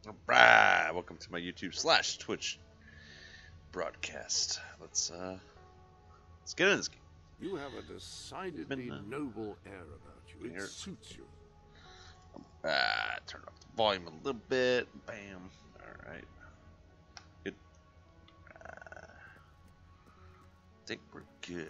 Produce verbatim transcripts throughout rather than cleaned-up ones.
Alright, welcome to my YouTube slash Twitch broadcast. Let's uh let's get in this game. You have a decidedly Been, uh, noble air about you. It here. suits you. Ah, turn up the volume a little bit. Bam. Alright. Good. Uh, I think we're good.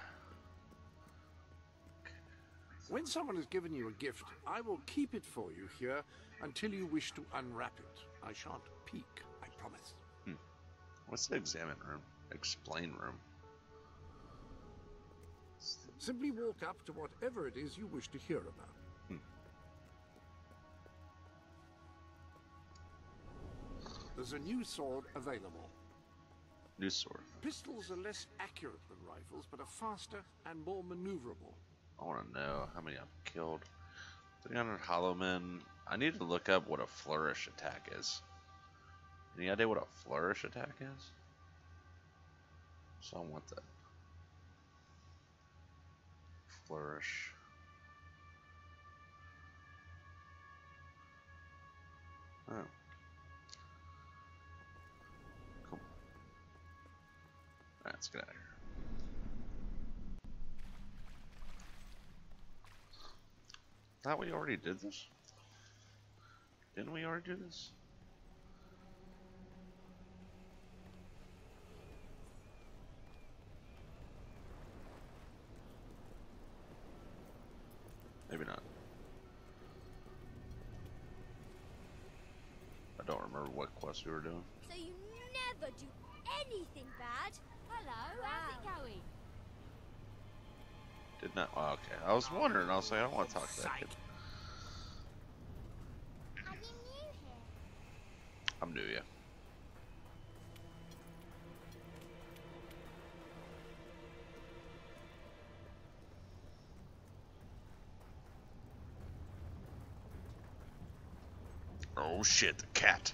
When someone has given you a gift, I will keep it for you here until you wish to unwrap it. I shan't peek, I promise. Hmm. What's the examine room? Explain room. Simply walk up to whatever it is you wish to hear about. Hmm. There's a new sword available. New sword. Pistols are less accurate than rifles, but are faster and more maneuverable. I want to know how many I've killed. three hundred hollow men. I need to look up what a flourish attack is. Any idea what a flourish attack is? So I want that. Flourish. Oh. Cool. Alright, let's get out of here. Thought we already did this? Didn't we already do this? Maybe not. I don't remember what quest we were doing. So you never do anything bad? Hello, how's it going? Did not. Oh, okay. I was wondering. I was like, I don't want to talk to that kid. Are you new here? I'm new, yeah. Oh shit, the cat.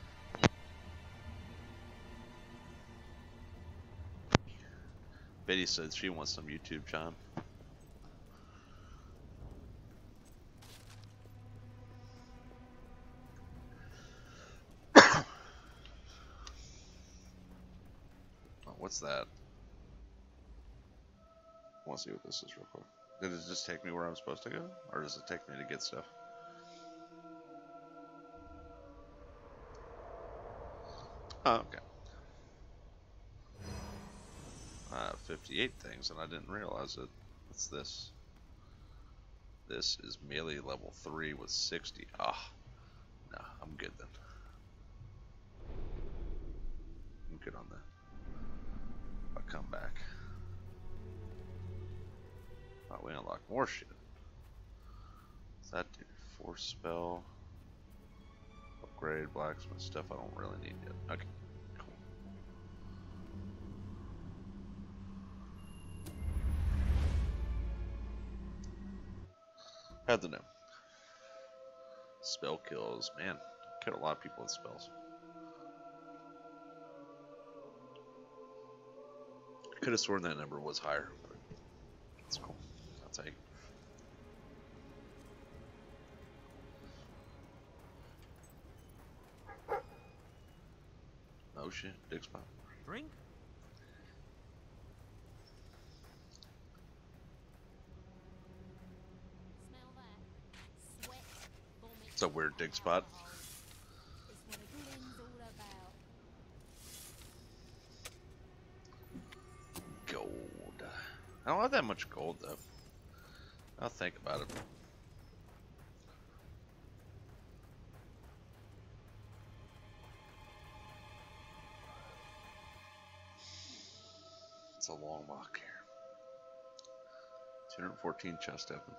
Betty said she wants some YouTube time. Oh, what's that? I want to see what this is real quick. Did it just take me where I'm supposed to go? Or does it take me to get stuff? Oh, okay. Uh, fifty-eight things, and I didn't realize it. What's this? This is melee level three with sixty. Ah, no, I'm good then. I'm good on that. I'll come back. Oh, we unlock more shit. What's that do? Force spell. Upgrade blacksmith stuff I don't really need yet. Okay, cool. Had to know. Spell kills. Man, killed a lot of people with spells. I could have sworn that number was higher, but that's cool. I'll take it. Oh shit, big spot. Drink? Smell that? Sweat, vomit. It's a weird dig spot. It's what adrenaline's all about. Gold. I don't have that much gold though. I'll think about it. It's a long walk here. two hundred fourteen chest open.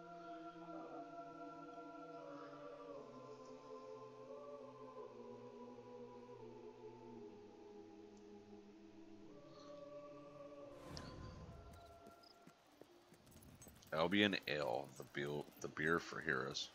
Albion Ale, the beer, the beer for heroes.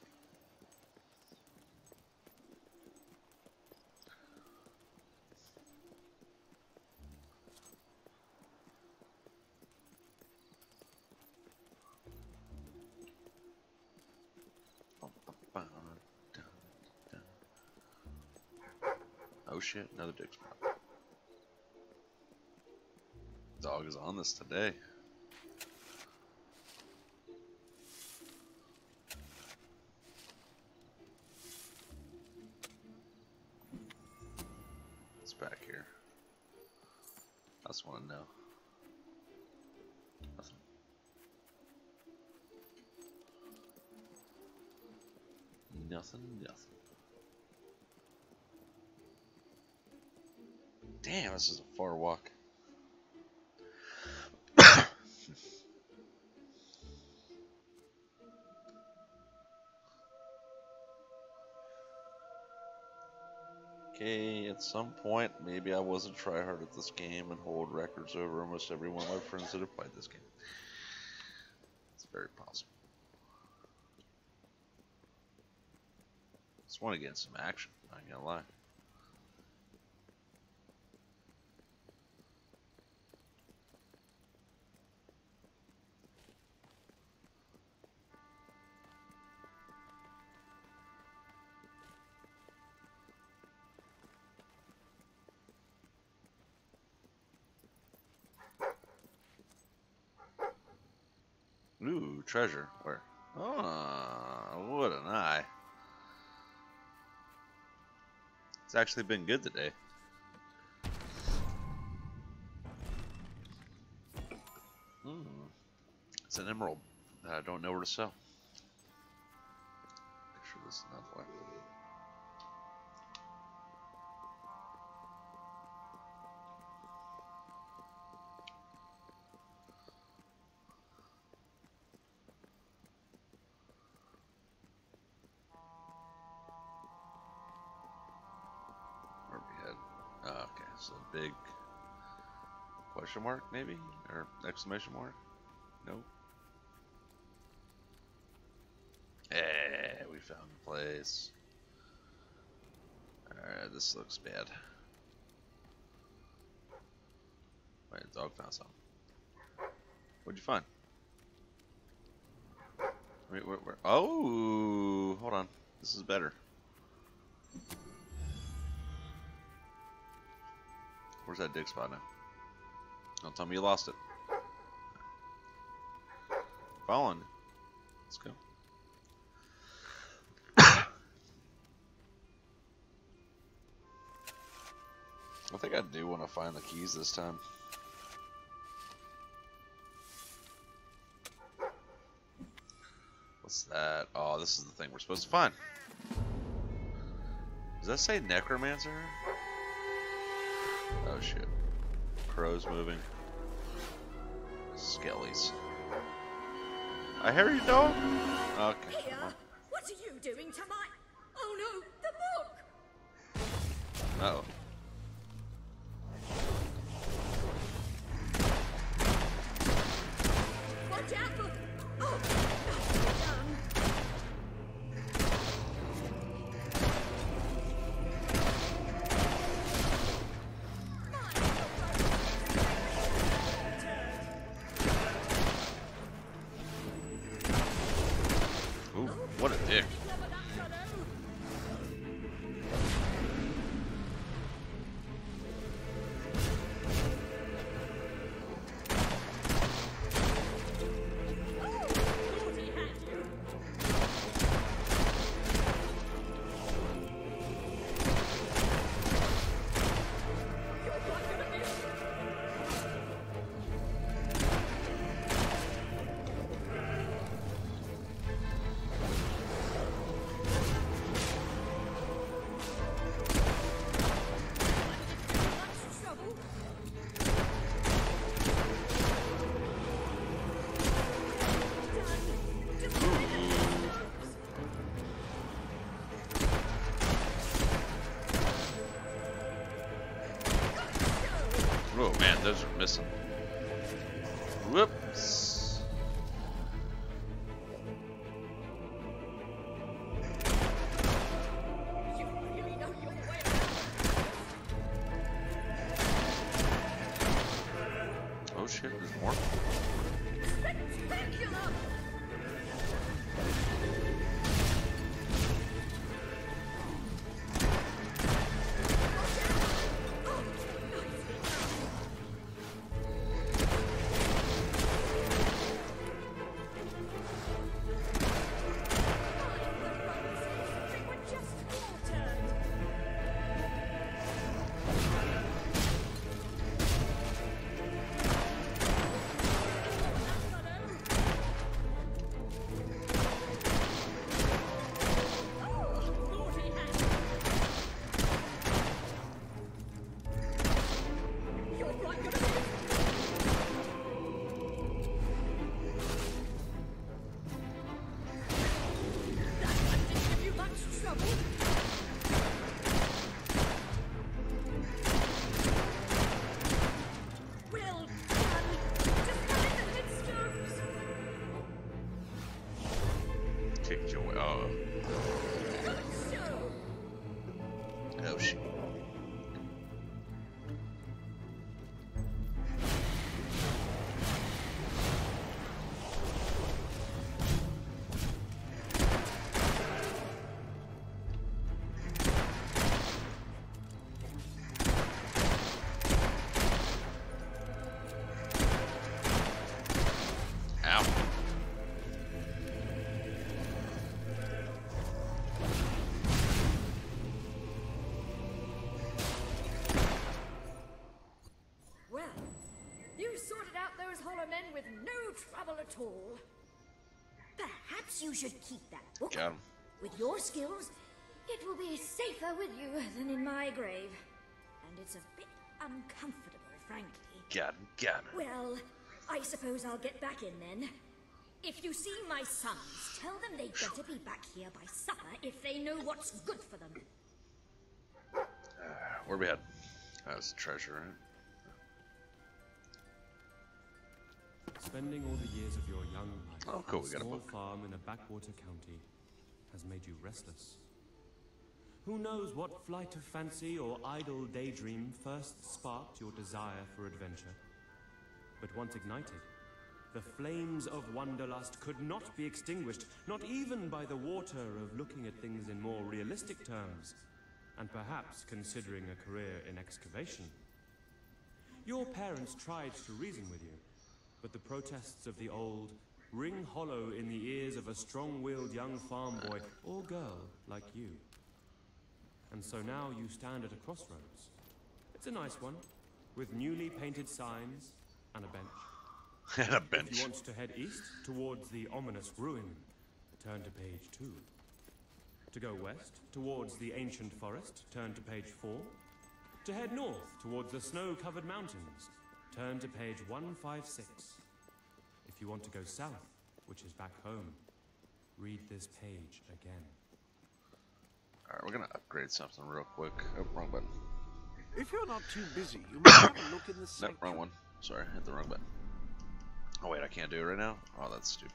Oh shit, another dig spot. Dog is on this today. It's back here. I just want to know. Nothing. Nothing, nothing. Damn, this is a far walk. Okay, at some point, maybe I wasn't try hard at this game and hold records over almost every one of my friends that have played this game. It's very possible. Just want to get some action, not gonna lie. Ooh, treasure. Where? Oh, what an eye. It's actually been good today. Hmm. It's an emerald that I don't know where to sell. Make sure this is not the way. So big question mark maybe, or exclamation mark? Nope. Yeah, we found the place. Alright, this looks bad. Wait, the dog found something. What'd you find? Wait, where, where? Oh, hold on. This is better. Where's that dig spot now? Don't tell me you lost it. Following. Let's go. I think I do want to find the keys this time. What's that? Oh, this is the thing we're supposed to find. Does that say necromancer? Oh shit. Crows moving. Skellies. I hear you, dog. Okay. Here, what are you doing to my... Oh no, the book! Uh oh. Watch out for... Oh, that's done. Ooh, what a dick. Oh man, those are missing. Whoops. You really know your way. Oh shit, there's more. Spectacular! Watch bush. Ow. Well, you sorted out those hollow men with no trouble at all. Perhaps you should keep that book. Got him. With your skills, It will be safer with you than in my grave. And it's a bit uncomfortable, frankly. Got him. Got him. Well, I suppose I'll get back in then. If you see my sons, tell them they'd better be back here by supper if they know what's good for them. Where we at? That was treasure, right? Spending all the years of your young life Oh, cool, on we a got a small book. farm in a backwater county has made you restless. Who knows what flight of fancy or idle daydream first sparked your desire for adventure? But once ignited, the flames of wanderlust could not be extinguished, not even by the water of looking at things in more realistic terms, and perhaps considering a career in excavation. Your parents tried to reason with you, but the protests of the old ring hollow in the ears of a strong-willed young farm boy or girl like you. And so now you stand at a crossroads. It's a nice one, with newly painted signs and a bench. And a If bench. you want to head east towards the ominous ruin, turn to page two. To go west towards the ancient forest, turn to page four. To head north towards the snow-covered mountains, turn to page one fifty-six. If you want to go south, which is back home, read this page again. Alright, we're gonna upgrade something real quick. Oh, wrong button. If you're not too busy, you might have a look in the Nope, sanctuary. wrong one. Sorry, hit the wrong button. Oh wait, I can't do it right now? Oh, that's stupid.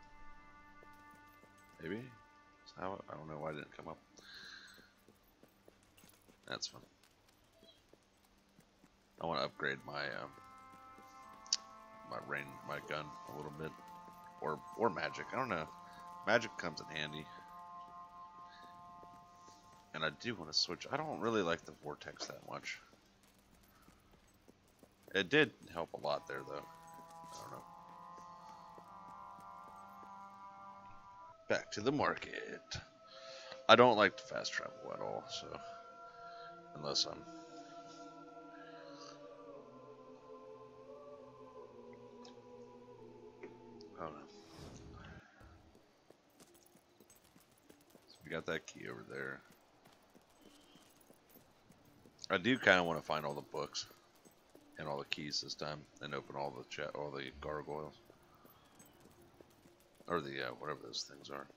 Maybe? How? I don't know why it didn't come up. That's fun. I want to upgrade my um, my rain, my gun a little bit, or or magic. I don't know. Magic comes in handy, and I do want to switch. I don't really like the vortex that much. It did help a lot there, though. I don't know. Back to the market. I don't like to fast travel at all, so unless I'm I don't know. So we got that key over there. I do kind of want to find all the books and all the keys this time, and open all the chat, all the gargoyles, or the uh, whatever those things are.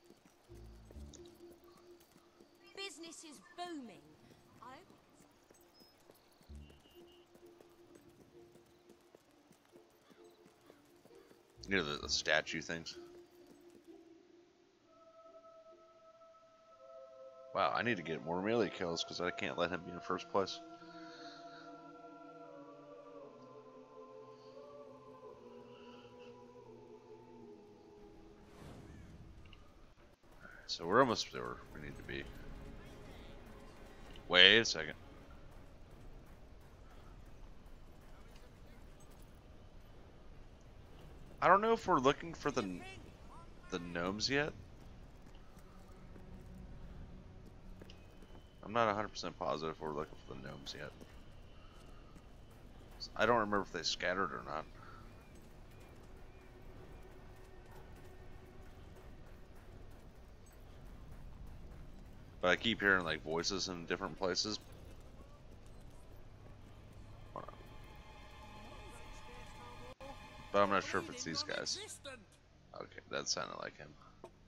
Business is booming. I You know the, the statue things. Wow, I need to get more melee kills because I can't let him be in first place. So we're almost there where we need to be. Wait a second. I don't know if we're looking for the the gnomes yet. I'm not one hundred percent positive if we're looking for the gnomes yet. I don't remember if they scattered or not. But I keep hearing like voices in different places. But I'm not sure if it's these guys. Okay, that sounded like him.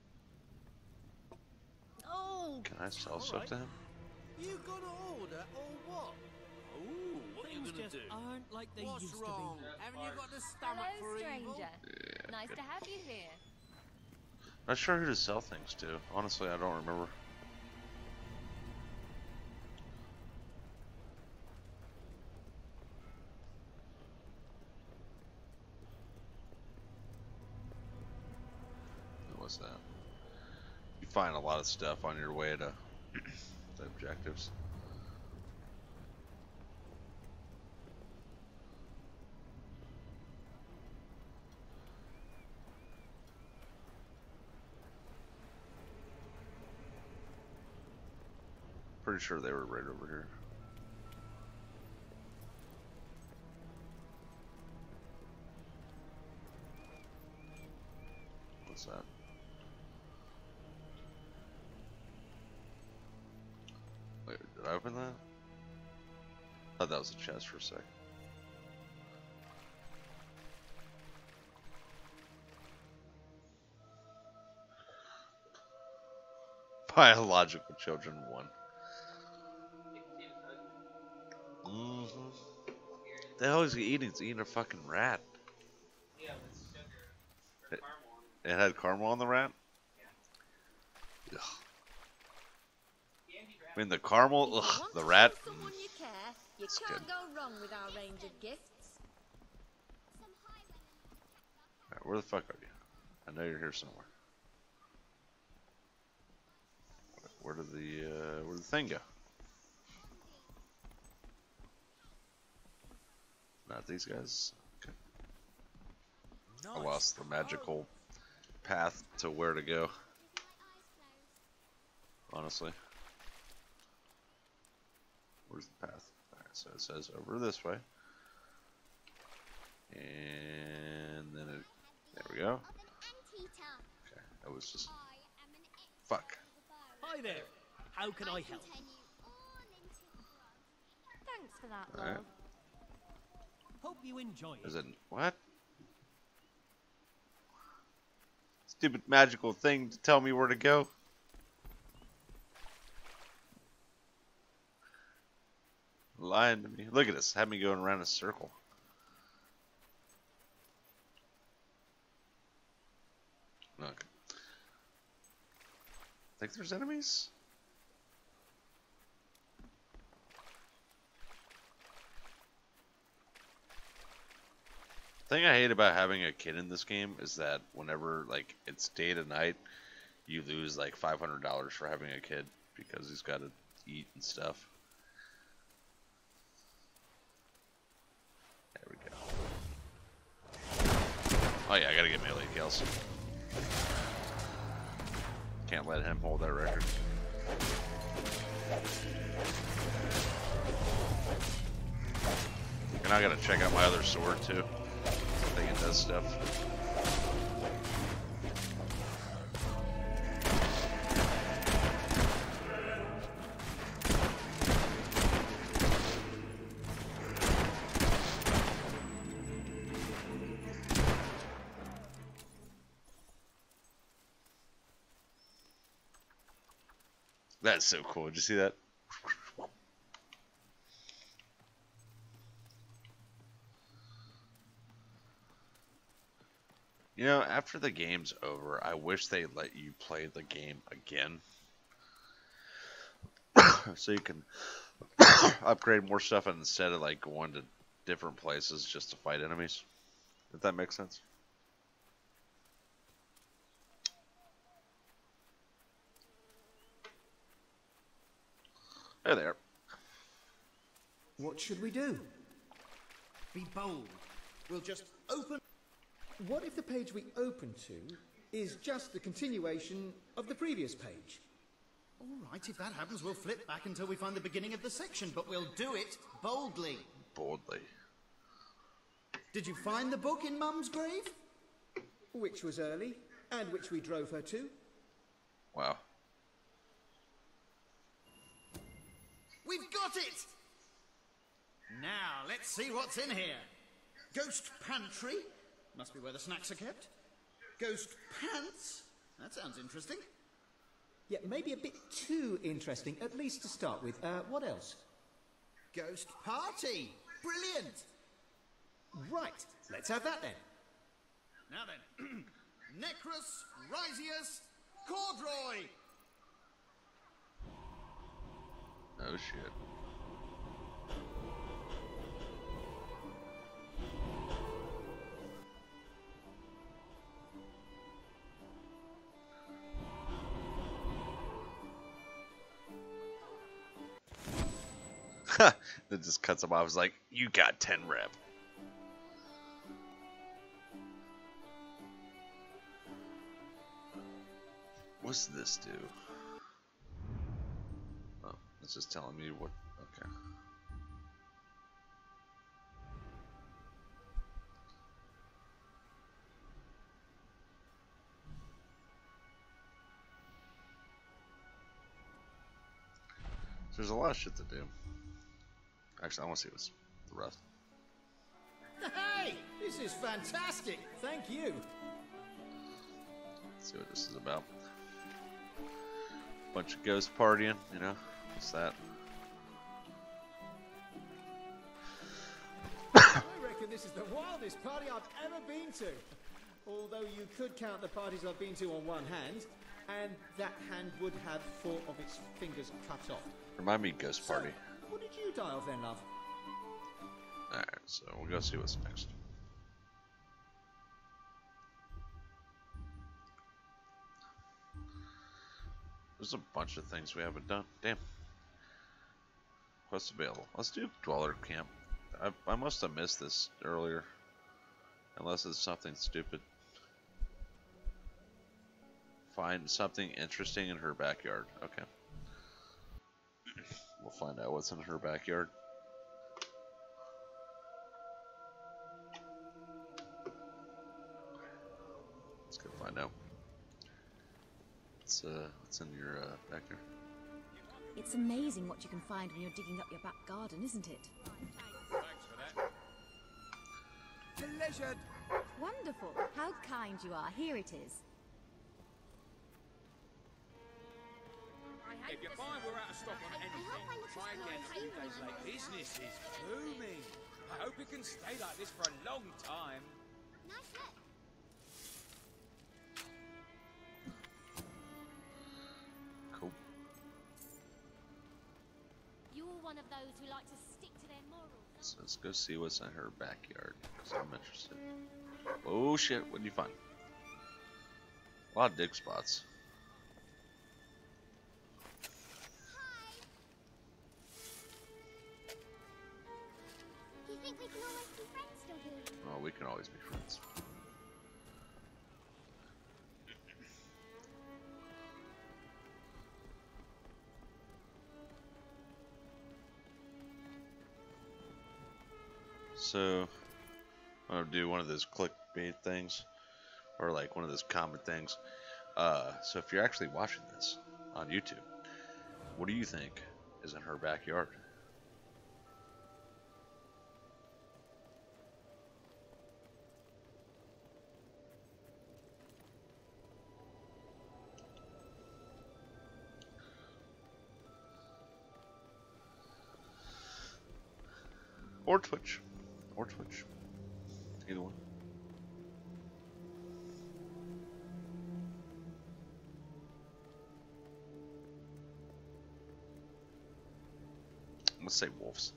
Oh, Can I sell stuff to him? you got an order or what? Oh, what are you Things gonna just do? aren't like they What's used wrong? to be. Haven't you got the stomach Hello, for stranger. evil? Yeah, Nice good. to have you here. Not sure who to sell things to. Honestly, I don't remember. What's that? You find a lot of stuff on your way to the objectives. Pretty sure they were right over here. What's that? Wait, did I open that? I thought that was a chest for a sec. Biological children one. Mm-hmm. The hell is he eating? He's eating a fucking rat. Yeah, with sugar. Or It, caramel. it had caramel on the rat? Ugh. I mean, the caramel, ugh, the rat. Show someone you care. You It's can't good. go wrong with our range of gifts. Alright, where the fuck are you? I know you're here somewhere. Where did the, uh, where did the thing go? Not these guys. Okay. I lost the magical path to where to go. Honestly. Where's the path? Alright, so it says over this way. And then it, there we go. Okay, that was just, fuck. Hi there. How can I help? Thanks for that, Alright. love. Hope you enjoy it. Is it, what? Stupid magical thing to tell me where to go. Lying to me. Look at this. Have me going around in a circle. Look. Think there's enemies? The thing I hate about having a kid in this game is that whenever like it's day to night, you lose like five hundred dollars for having a kid because he's got to eat and stuff. There we go. Oh yeah, I gotta get melee kills. Can't let him hold that record. And I gotta check out my other sword too. I think it does stuff. That's so cool. Did you see that? You know, after the game's over, I wish they let you play the game again. So you can upgrade more stuff instead of like going to different places just to fight enemies. If that makes sense. Hey there. What should we do? Be bold. We'll just open. What if the page we open to is just the continuation of the previous page? All right, if that happens, we'll flip back until we find the beginning of the section, but we'll do it boldly. Boldly. Did you find the book in Mum's grave? Which was early, and which we drove her to? Wow. We've got it! Now, let's see what's in here. Ghost pantry. Must be where the snacks are kept. Ghost pants. That sounds interesting. Yeah, maybe a bit too interesting, at least to start with. Uh, what else? Ghost party. Brilliant. Right, let's have that then. Now then. Necrus, Risius, Cordroy. Oh shit. It just cuts him off. It's like, you got ten rep. What's this do? Oh, it's just telling me what. Okay. There's a lot of shit to do. Actually, I want to see what's the rest. Hey, this is fantastic. Thank you. Let's see what this is about. Bunch of ghost partying, you know? What's that? I reckon this is the wildest party I've ever been to. Although you could count the parties I've been to on one hand, and that hand would have four of its fingers cut off. Remind me, ghost party. So, what did you die of then, love? Alright, so we'll go see what's next. There's a bunch of things we haven't done. Damn. What's available? Let's do Dweller Camp. I, I must have missed this earlier. Unless it's something stupid. Find something interesting in her backyard. Okay. We'll find out what's in her backyard. Let's go find out. What's, uh, what's in your uh, backyard? It's amazing what you can find when you're digging up your back garden, isn't it? Thanks for that. Pleasured. Wonderful. How kind you are. Here it is. If you find we're out of stock on anything, try again a few days later. Business is booming. I hope it can stay like this for a long time. Nice look. Cool. You're one of those who like to stick to their morals. So let's go see what's in her backyard, because I'm interested. Oh shit, what did you find? A lot of dig spots. Do you think we can always be friends still here? Oh, we can always be friends. So, I'm gonna do one of those clickbait things, or like one of those comment things. Uh, so if you're actually watching this on YouTube, what do you think is in her backyard? Or Twitch. Or Twitch. Either one. Let's say wolves.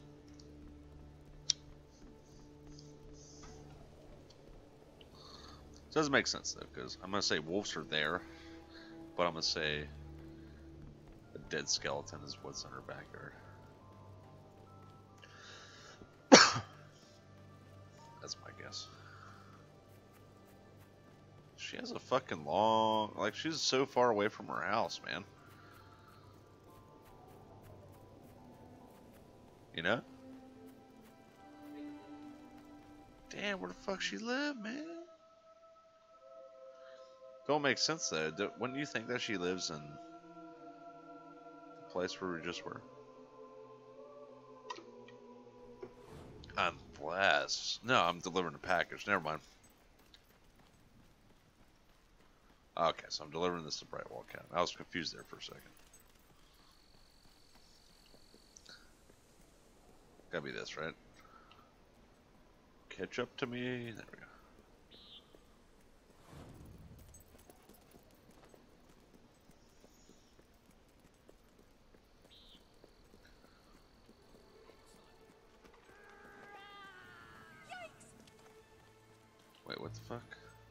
Doesn't make sense though, because I'm gonna say wolves are there, but I'm gonna say a dead skeleton is what's in her backyard. That's my guess. She has a fucking long, like she's so far away from her house, man. You know? Damn, where the fuck she live, man? Don't make sense though. Do, wouldn't you think that she lives in the place where we just were? I'm blessed. No, I'm delivering a package. Never mind. Okay, so I'm delivering this to Brightwall County. I was confused there for a second. Gotta be this, right? Catch up to me. There we go. Wait, what the fuck?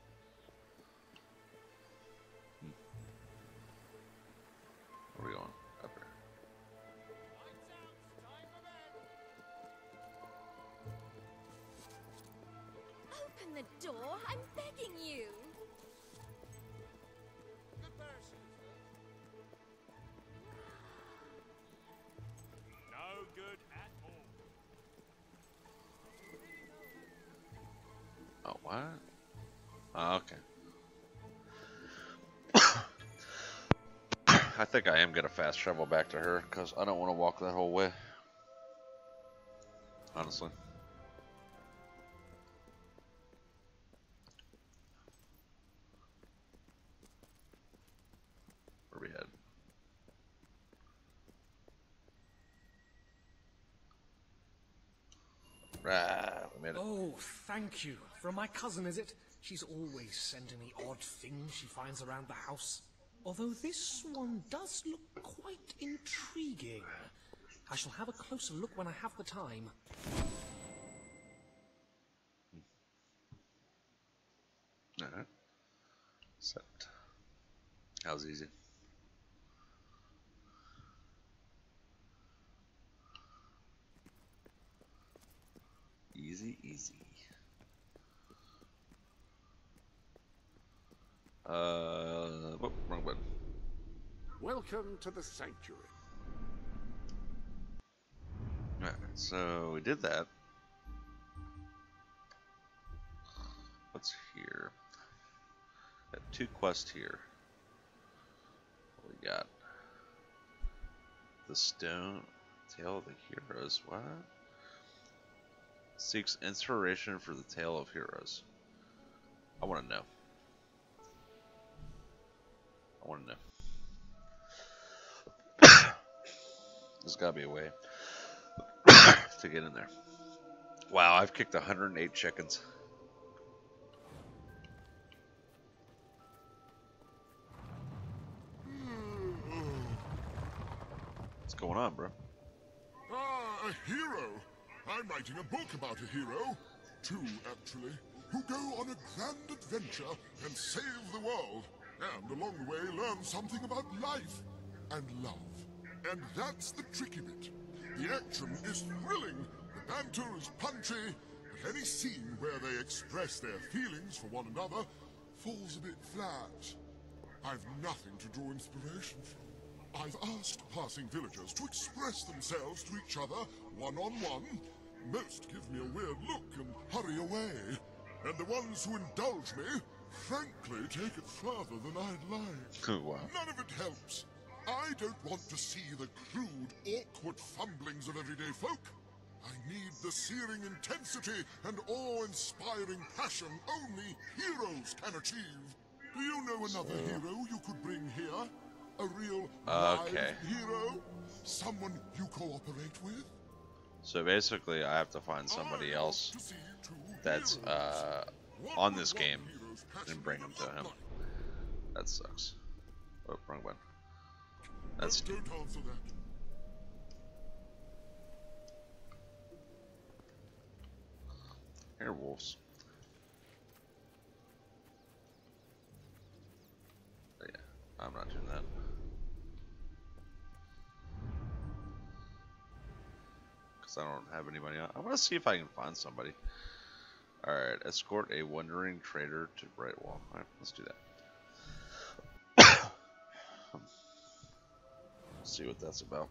Hmm. Where are we going? Up here. door. I'm begging you. No good at all. Oh, what? Oh, okay. I think I am gonna fast travel back to her because I don't want to walk that whole way. Honestly. Where we head? Right, we made it. Oh, thank you. From my cousin, is it? She's always sending me odd things she finds around the house. Although this one does look quite intriguing. I shall have a closer look when I have the time. Alright. Set. That was easy. Easy, easy. Uh, oh, wrong button. Welcome to the sanctuary. Alright, so we did that. What's here? Got two quests here. What we got? The Stone Tale of the Heroes. What? Seeks inspiration for the Tale of Heroes. I want to know. I want to know. There's got to be a way to get in there. Wow, I've kicked one hundred eight chickens. What's going on, bro? Ah, a hero. I'm writing a book about a hero. Two, actually. Who go on a grand adventure and save the world. And along the way learn something about life and love. And that's the tricky bit. The action is thrilling, the banter is punchy, but any scene where they express their feelings for one another falls a bit flat. I've nothing to draw inspiration from. I've asked passing villagers to express themselves to each other one-on-one. Most give me a weird look and hurry away. And the ones who indulge me, frankly, take it further than I'd like. Oh, wow. None of it helps. I don't want to see the crude, awkward fumblings of everyday folk. I need the searing intensity and awe-inspiring passion only heroes can achieve. Do you know another So... hero you could bring here? A real Okay. live hero? Someone you cooperate with? So basically, I have to find somebody else that's uh, on this game and bring them to him. That sucks. Oh, wrong one. That's. Don't answer that. Airwolves. Oh, yeah, I'm not doing that. Because I don't have anybody on. I want to see if I can find somebody. Alright, escort a wandering trader to Brightwall. Alright, let's do that. Let's see what that's about.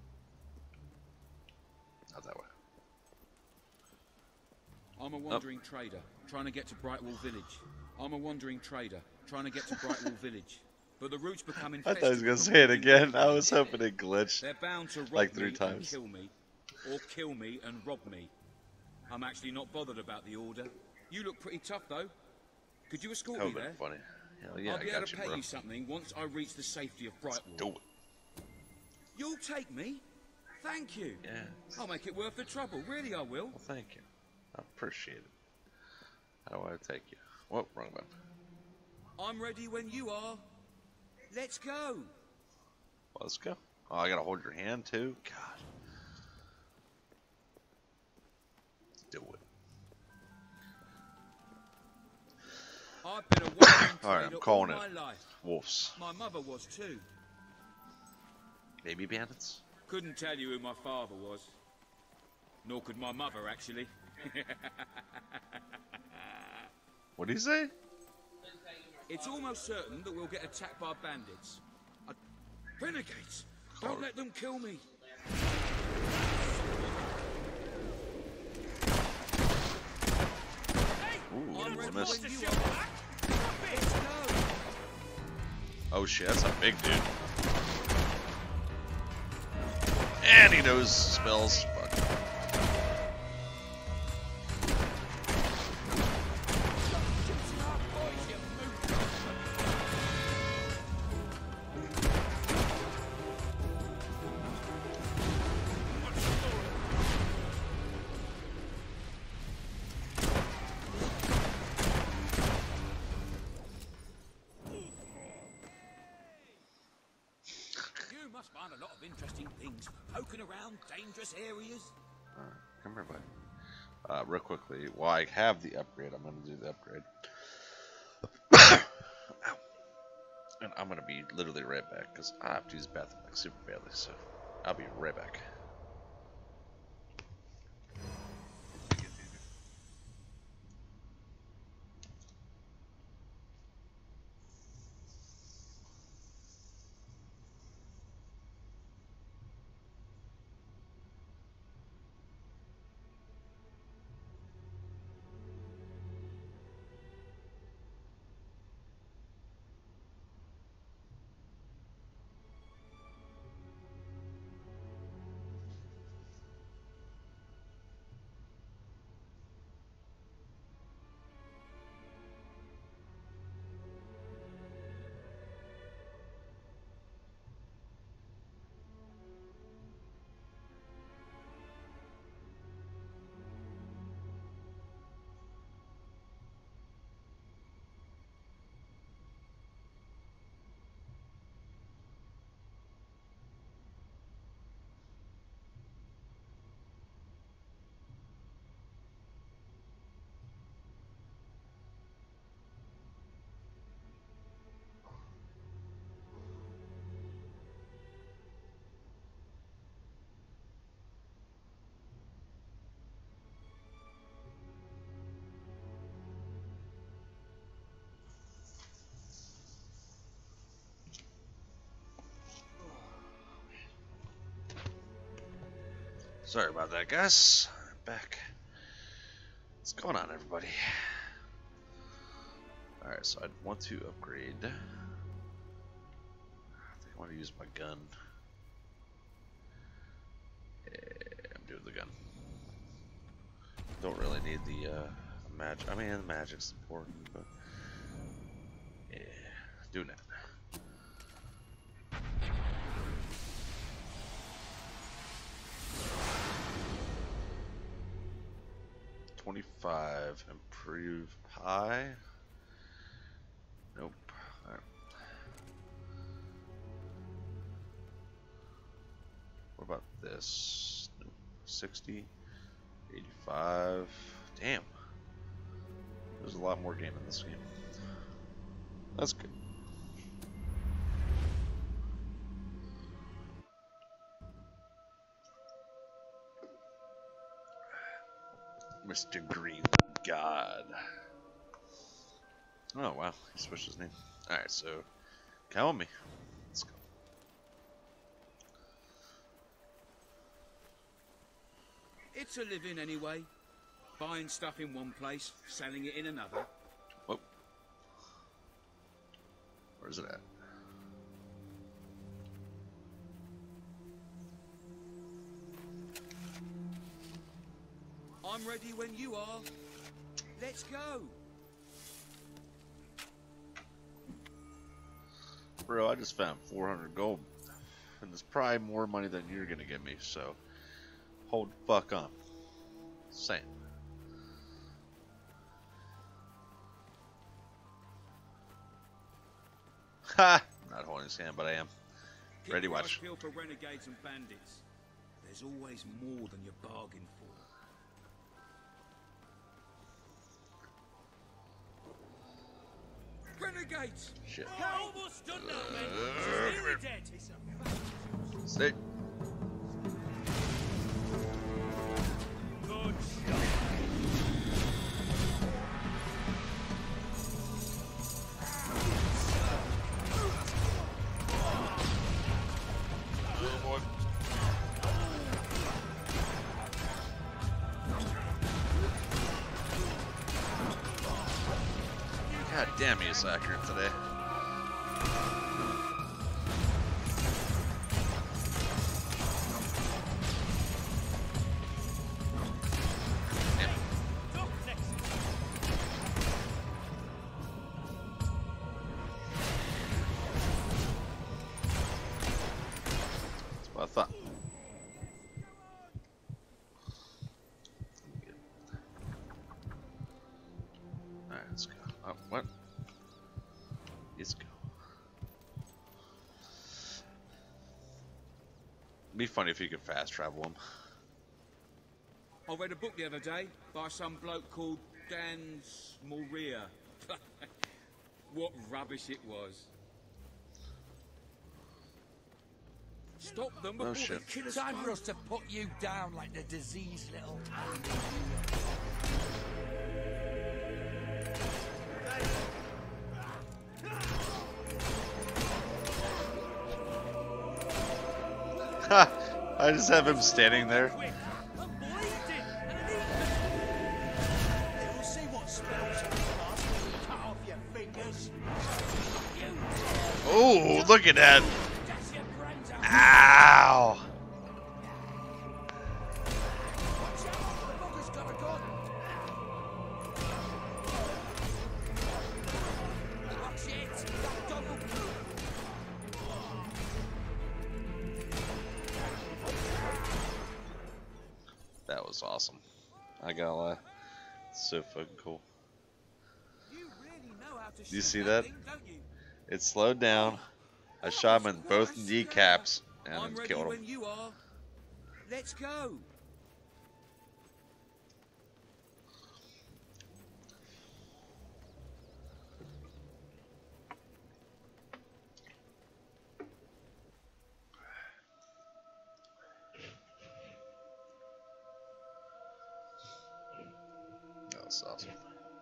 Not that way. I'm a wandering oh. trader, trying to get to Brightwall Village. I'm a wandering trader, trying to get to Brightwall Village. But the route's become infested. I thought I was going to say it again. I was hoping it glitched. They're bound to rob like three me times. And kill me, or kill me and rob me. I'm actually not bothered about the order. You look pretty tough, though. Could you escort that me would there? Be funny. Hell yeah, I'll be I got able to you, pay bro. you something once I reach the safety of Brightwall. Let's do it. You'll take me? Thank you. Yeah. I'll make it worth the trouble. Really, I will. Well, thank you. I appreciate it. How do I take you? Whoa, wrong button. I'm ready when you are. Let's go. Well, let's go. Oh, I gotta hold your hand too? God. Let's do it. I've been a wandering Alright, I'm trader calling all it. my life. Wolves. My mother was too. Baby bandits? Couldn't tell you who my father was. Nor could my mother, actually. What do you say? It's almost certain that we'll get attacked by bandits. I... Renegades! Don't let them kill me! Ooh, I missed. Oh shit, that's a big dude. And he knows spells. Fuck. Find a lot of interesting things poking around dangerous areas. Alright, come here, buddy. Uh, real quickly, while I have the upgrade, I'm going to do the upgrade. Ow. And I'm going to be literally right back because I have to use the bathroom like super badly. So I'll be right back. Sorry about that, guys. Back. What's going on, everybody? Alright, so I'd want to upgrade. I think I want to use my gun. Yeah, I'm doing the gun. Don't really need the uh, magic. I mean, the magic's important, but yeah, doing that. twenty-five, improve pie. Nope. All right. What about this? Nope. sixty, eighty-five. Damn. There's a lot more game in this game. That's good. Mister Green God. Oh wow, he switched his name. Alright, so count me. Let's go. It's a living anyway. Buying stuff in one place, selling it in another. Whoa. Where's it at? I'm ready when you are. Let's go. Bro, I just found four hundred gold. And there's probably more money than you're gonna give me, so hold the fuck on. Same. Ha! Not holding his hand, but I am. Keep Ready, your watch. eyes peeled for renegades and bandits. There's always more than you bargain for. Renegades! Shit. Almost done now, mate. She's nearly dead. Stay. Good shot. Damn, he is accurate today. That's what I thought. Alright, let's go. Oh, what? Let's go. It'd be funny if you could fast travel him. I read a book the other day by some bloke called Dan Moria. What rubbish it was. Stop them before Oh, shit. they kill us. Time for us to put you down like the diseased little Ha! I just have him standing there. You'll see what spells you cast when you cut off your fingers. Oh, look at that! Ow! That was awesome. I gotta lie. It's so fucking cool. Do you see that? It slowed down. I shot him in both kneecaps I'm and ready killed when him. you are. Let's go. That was awesome.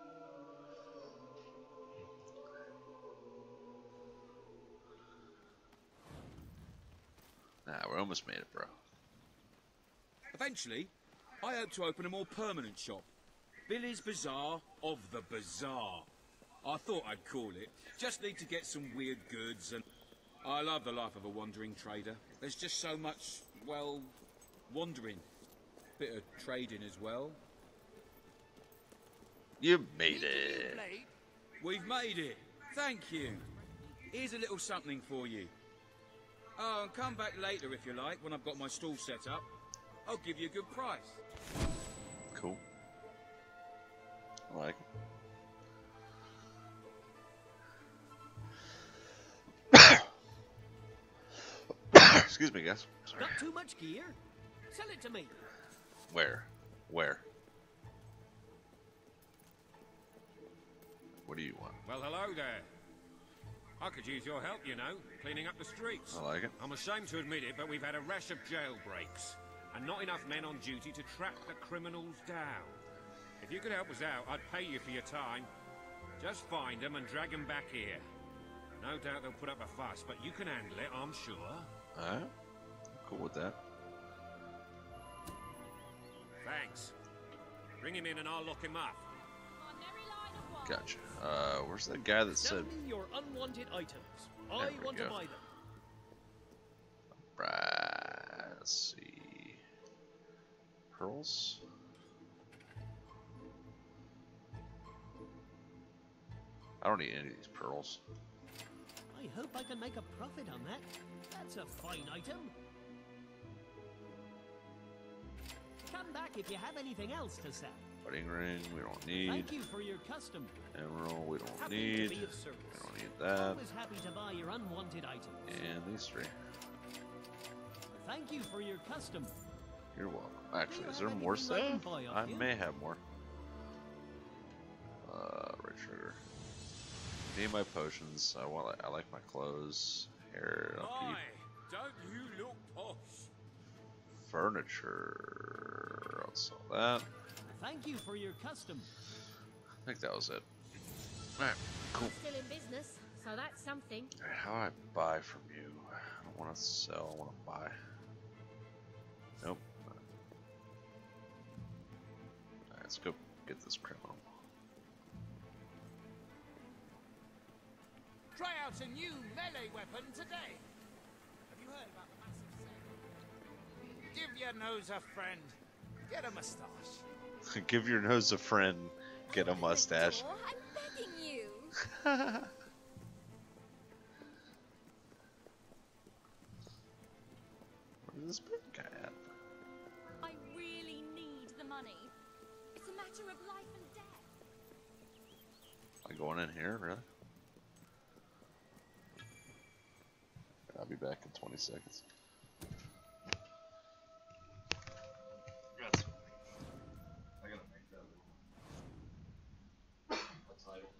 Nah, we almost made it, bro. Eventually, I hope to open a more permanent shop. Billy's Bazaar of the Bazaar. I thought I'd call it. Just need to get some weird goods, and I love the life of a wandering trader. There's just so much, well, wandering. Bit of trading as well. You made it. We've made it. Thank you. Here's a little something for you. Oh, and come back later if you like, when I've got my stall set up. I'll give you a good price. Cool. I like it. Excuse me, guys. Sorry. Got too much gear? Sell it to me. Where? Where? What do you want? Well, hello there. I could use your help, you know, cleaning up the streets. I like it. I'm ashamed to admit it, but we've had a rash of jailbreaks, and not enough men on duty to track the criminals down. If you could help us out, I'd pay you for your time. Just find them and drag them back here. No doubt they'll put up a fuss, but you can handle it, I'm sure. Alright. Cool with that. Thanks. Bring him in and I'll lock him up. Gotcha. Uh, where's that guy that Sell said... me your unwanted items. There I we want go. to buy them. Right, let's see. Pearls? I don't need any of these pearls. I hope I can make a profit on that. That's a fine item. Come back if you have anything else to sell. Wedding ring, we don't need. Thank you for your custom. Emerald, we don't Happy need. to be of service. We don't need that. Always happy to buy your unwanted items. And these three. Thank you for your custom. You're welcome. Actually, you is there have more anything I can stuff? buy off I you? may have more. Uh, red sugar. Need my potions. I want. I like my clothes. Hair. I'll Hi, keep. don't you look posh? Furniture. I'll sell that. Thank you for your custom. I think that was it. Alright, cool. Still in business, so that's something. Alright, how do I buy from you? I don't want to sell, I want to buy. Nope. Alright, let's go get this criminal. out a new melee weapon today. Have you heard about the massive sale? Give your nose a friend. Get a mustache. Give your nose a friend. Get a mustache. Door, I'm begging you. Where's this big guy at? I really need the money. It's a matter of life and death. Am I going in here, really? I'll be back in twenty seconds. I gotta make that a title.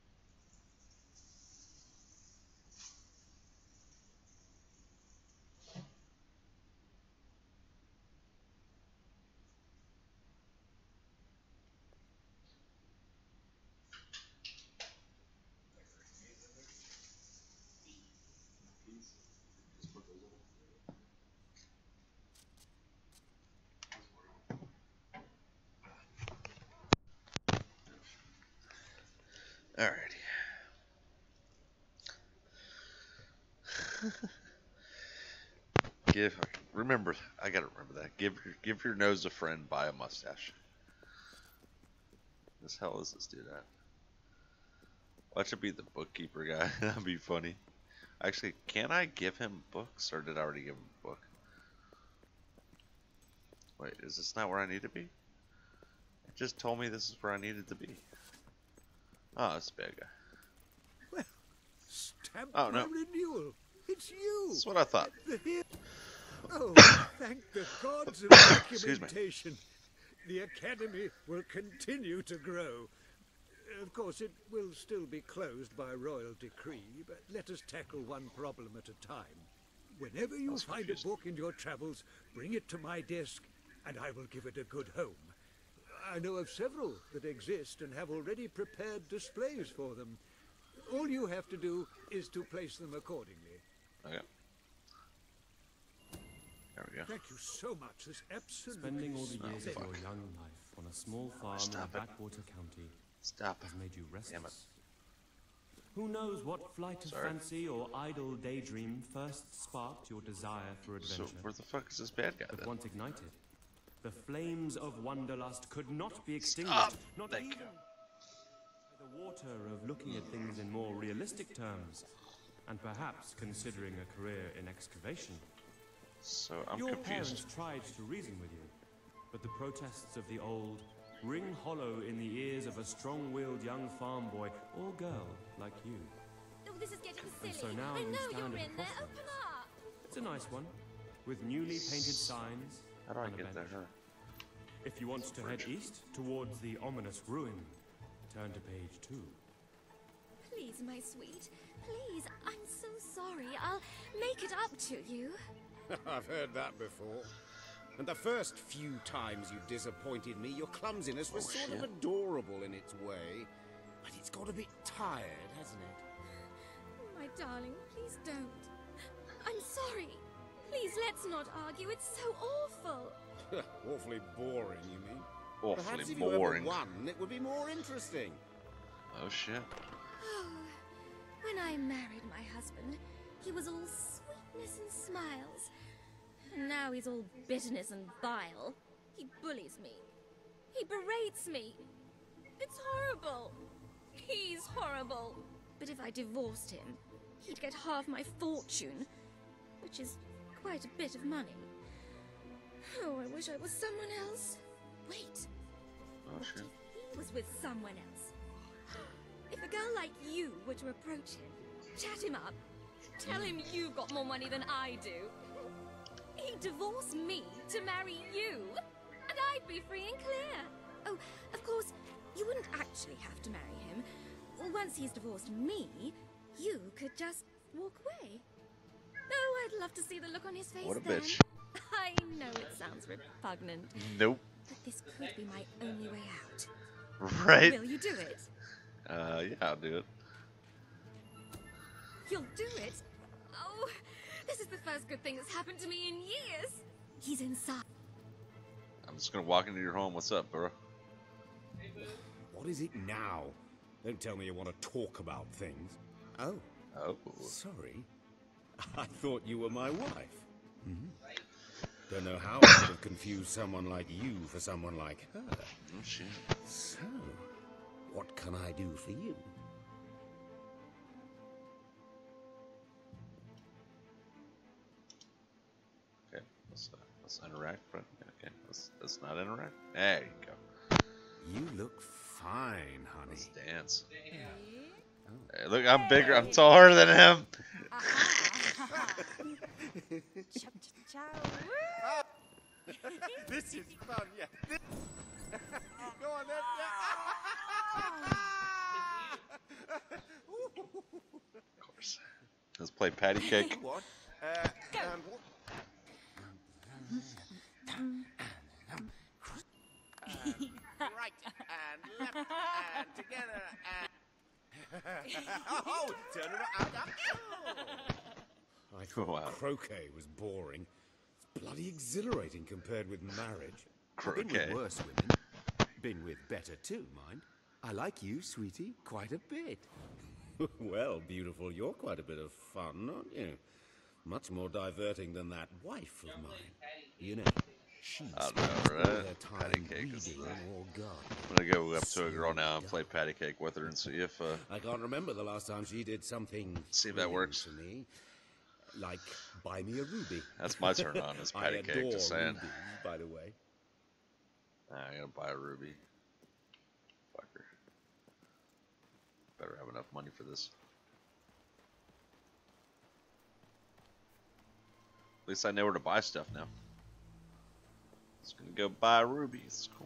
Alrighty. Give remember I gotta remember that. Give your give your nose a friend, buy a mustache. What the hell is this dude at? Watch it be the bookkeeper guy. That'd be funny. Actually, can I give him books, or did I already give him a book? Wait, is this not where I need to be? It just told me this is where I needed to be. Oh, it's a bad guy. Well, stamp Oh, no. my renewal. It's you. That's what I thought. The hero. Oh, thank the gods of Excuse me. documentation. The Academy will continue to grow. Of course, it will still be closed by royal decree, but let us tackle one problem at a time. Whenever you That's find confusing. a book in your travels, bring it to my desk, and I will give it a good home. I know of several that exist and have already prepared displays for them. All you have to do is to place them accordingly. Okay. There we go. Thank you so much. This absolutely Spending all the years Oh, of fuck. your young life on a small farm Stop in it. a backwater county Stop. has made you Damn it. restless. Who knows what flight of Sorry. fancy or idle daydream first sparked your desire for So adventure? where the fuck is this bad guy But then? once ignited, the flames of wanderlust could not be extinguished. Stop. Not Thank even you. by the water of looking at things in more realistic terms, and perhaps considering a career in excavation. So I'm Your confused. parents tried to reason with you, but the protests of the old ring hollow in the ears of a strong-willed young farm boy or girl like you. Oh, this is getting silly. And so now I you know stand you're at in a there. crossroads. Open up. It's a nice one, with newly painted signs. How do I on a get to bench. her? If you want to head east towards the ominous ruin, turn to page two. Please, my sweet. Please, I'm so sorry. I'll make it up to you. I've heard that before. And the first few times you disappointed me, your clumsiness was Oh, sort shit. of adorable in its way. But it's got a bit tired, hasn't it? My darling, please don't. I'm sorry. Please, let's not argue. It's so awful. Awfully boring, you mean? Awfully Perhaps if boring. you ever won, it would be more interesting. Oh shit. Oh, when I married my husband, he was all sweetness and smiles. And now he's all bitterness and bile. He bullies me. He berates me. It's horrible. He's horrible. But if I divorced him, he'd get half my fortune, which is quite a bit of money. Oh, I wish I was someone else. Wait. Oh shit. He was with someone else. If a girl like you were to approach him, chat him up, tell him you've got more money than I do, he'd divorce me to marry you, and I'd be free and clear. Oh, of course, you wouldn't actually have to marry him. Once he's divorced me, you could just walk away. Oh, I'd love to see the look on his face What a then. bitch. I know it sounds repugnant. Nope. But this could be my only way out. Right? Will you do it? Uh, yeah, I'll do it. You'll do it? Oh, this is the first good thing that's happened to me in years. He's inside. I'm just gonna walk into your home. What's up, bro? What is it now? Don't tell me you want to talk about things. Oh, Oh. Sorry. I thought you were my wife. Hmm? Don't know how I could have confused someone like you for someone like her. Oh, shit. So, what can I do for you? Okay, let's, uh, let's interact, but okay, let's, let's not interact. There you go. You look fine, honey. Let's dance. Hey, look, I'm bigger. I'm taller than him. This is fun, yeah. Go on then. Of course. Let's play patty cake. What? Uh, and what? Right, and left, and together, and... oh, turn around. I thought Wow. croquet was boring. It's bloody exhilarating compared with marriage. Croquet. Been with worse women. Been with better too, mind. I like you, sweetie, quite a bit. Well, beautiful, you're quite a bit of fun, aren't you? Much more diverting than that wife of mine. You know, she I spends don't know, all right? her time Patty cake is reading or gardening. I'm gonna go up to a girl now and play patty cake with her and see if uh I can't remember the last time she did something. See if that works. For me, like buy me a ruby. That's my turn on, is patty I cake, adore just saying. rubies, by the way. I gotta buy a ruby. Fucker. Better have enough money for this. At least I know where to buy stuff now. Just gonna go buy rubies. It's cool.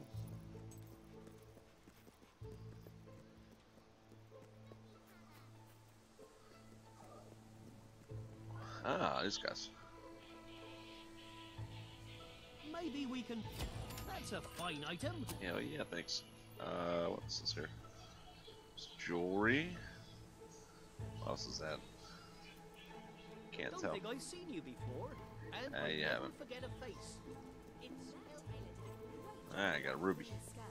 Ah, these guys. Maybe we can... That's a fine item. Hell yeah, thanks. Uh, what's this here? It's jewelry. What else is that? Can't Don't tell. think I've seen you before. And Uh, I you never haven't. forget a face. Ah, I got a ruby.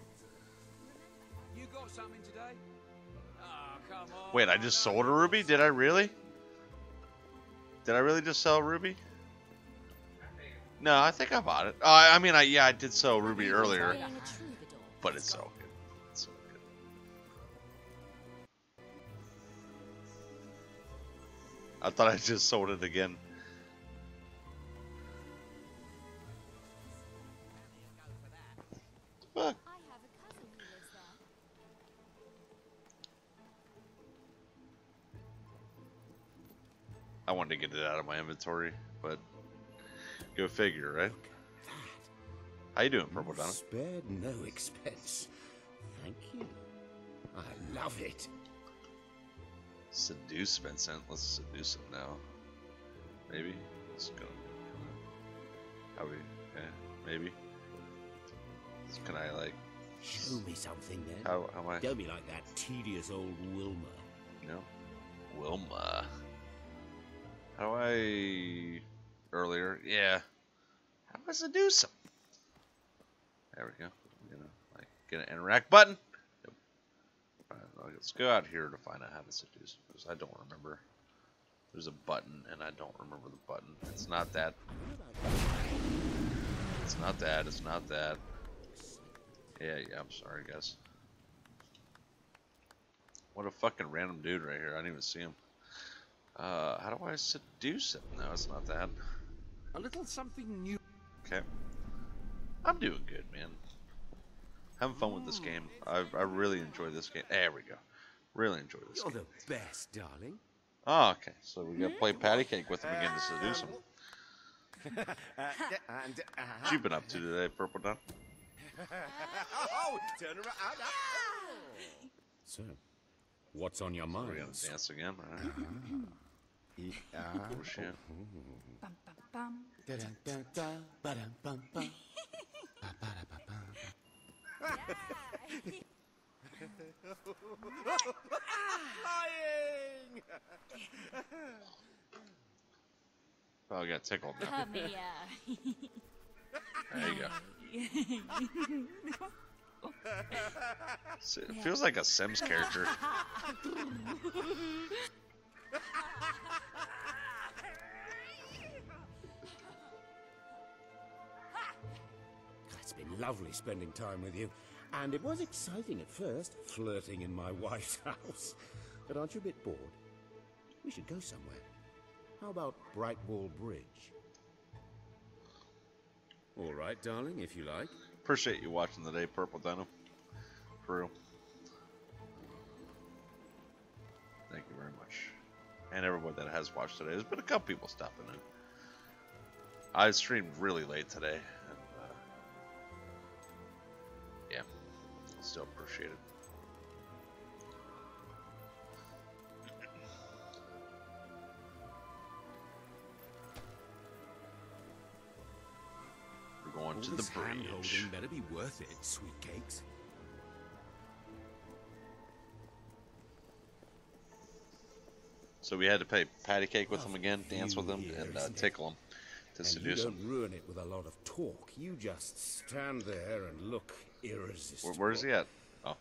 You got something today? Oh, come on. Wait, I just sold a ruby? Did I really? Did I really just sell a ruby? No, I think I bought it. Oh, I I mean, I yeah, I did sell a ruby earlier, but it's so good. It's so good. I thought I just sold it again. Fuck. I wanted to get it out of my inventory, but go figure, right? How you doing, Purple Donna? Spared no expense. Thank you. I love it. Seduce Vincent. Let's seduce him now. Maybe. Let's go. How we? Yeah, maybe. Can I like? Show me something then. How? How am I? Don't be like that tedious old Wilma. No. Wilma. How do I? Earlier, yeah. How do I seduce him? There we go. I'm gonna like get an interact button. Yep. Alright, let's go out here to find out how to seduce him, because I don't remember. There's a button, and I don't remember the button. It's not that. It's not that. It's not that. Yeah, yeah. I'm sorry, guys. What a fucking random dude right here. I didn't even see him. Uh, how do I seduce him? No, it's not that. A little something new. Okay. I'm doing good, man. Having fun with this game. I I really enjoy this game. There we go. Really enjoy this You're game. the best, darling. Oh, okay. So we gotta play patty cake with him again to seduce him. uh, and, uh, What you been up to today, Purple Dun? oh, turn around. So, what's on your mind? We're gonna dance again. All right. Oh shit. Bum, bum, bum. Da-dun-dun-dun, ba-dum-bum-bum. Flying! Oh, I got tickled now. Come here. There you go. So it feels like a Sims character. It's been lovely spending time with you. And it was exciting at first, flirting in my wife's house. But aren't you a bit bored? We should go somewhere. How about Brightwall Bridge? All right, darling, if you like. Appreciate you watching today, Purple Dino. For real. Thank you very much. And everyone that has watched today. There's been a couple people stopping in. I streamed really late today. And, uh, yeah. Still appreciate it. We're going All to the this bridge. hand-holding better be worth it, sweet cakes. So we had to play patty cake with him again, dance with him, and uh, tickle him to And seduce you him. don't ruin it with a lot of talk. You just stand there and look irresistible. Where, where's he at? Oh.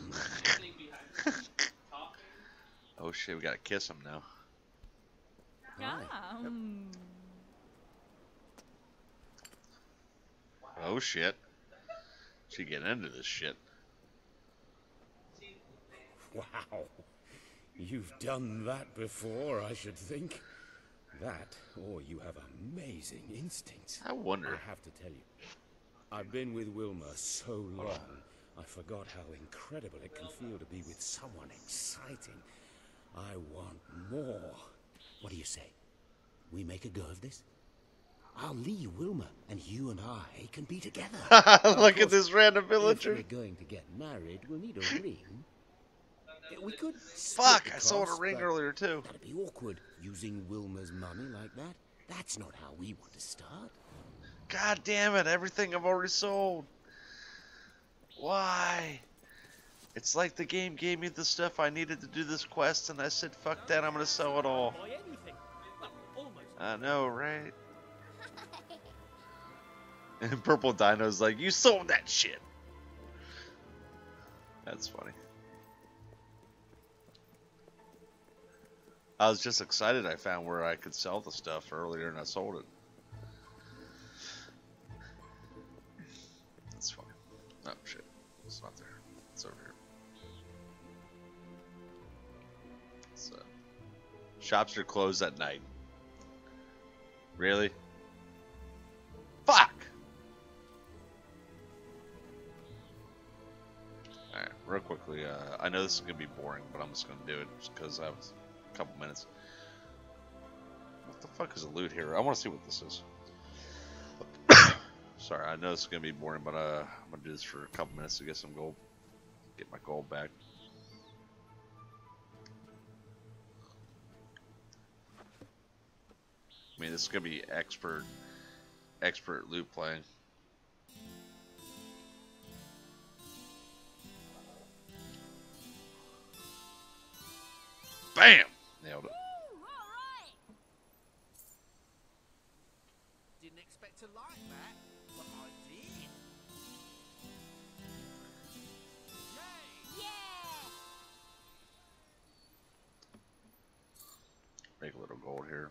Oh shit, we gotta kiss him now. Um, Oh shit. She getting into this shit. Wow. You've done that before, I should think. That, or you have amazing instincts. I wonder. I have to tell you, I've been with Wilma so long, I forgot how incredible it can feel to be with someone exciting. I want more. What do you say? We make a go of this? I'll leave Wilma, and you and I can be together. Look at this random villager. If we're going to get married, we'll need a ring. We could. Fuck, split the I sold a cost, ring but earlier too. That'd be awkward, using Wilma's money like that. That's not how we want to start. God damn it, everything I've already sold. Why? It's like the game gave me the stuff I needed to do this quest, and I said, fuck that, I'm gonna sell it all. Buy anything. Well, almost. I know, right? And Purple Dino's like, you sold that shit. That's funny. I was just excited I found where I could sell the stuff earlier and I sold it. That's funny. Oh shit. It's not there. It's over here. So, shops are closed at night. Really? Fuck! Alright, real quickly, uh, I know this is going to be boring, but I'm just going to do it just because I have a couple minutes. What the fuck is a loot here? I want to see what this is. Sorry, I know this is going to be boring, but uh, I'm going to do this for a couple minutes to get some gold. Get my gold back. I mean, this is going to be expert, expert loot playing. Bam! Nailed it. Didn't expect to like that, but I did. Make a little gold here.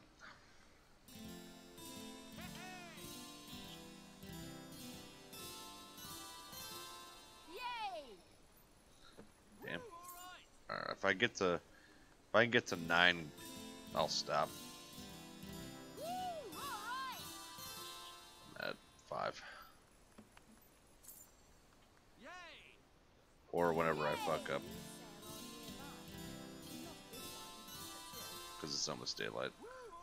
Damn. Alright, if I get to if I can get to nine, I'll stop. I'm at five. Or whenever I fuck up. Because it's almost daylight.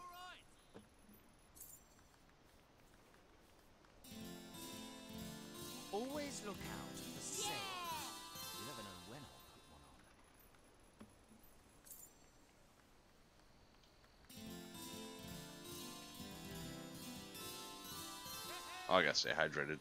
Always look out for sales. You never know when I'll put one on. Oh, I gotta stay hydrated.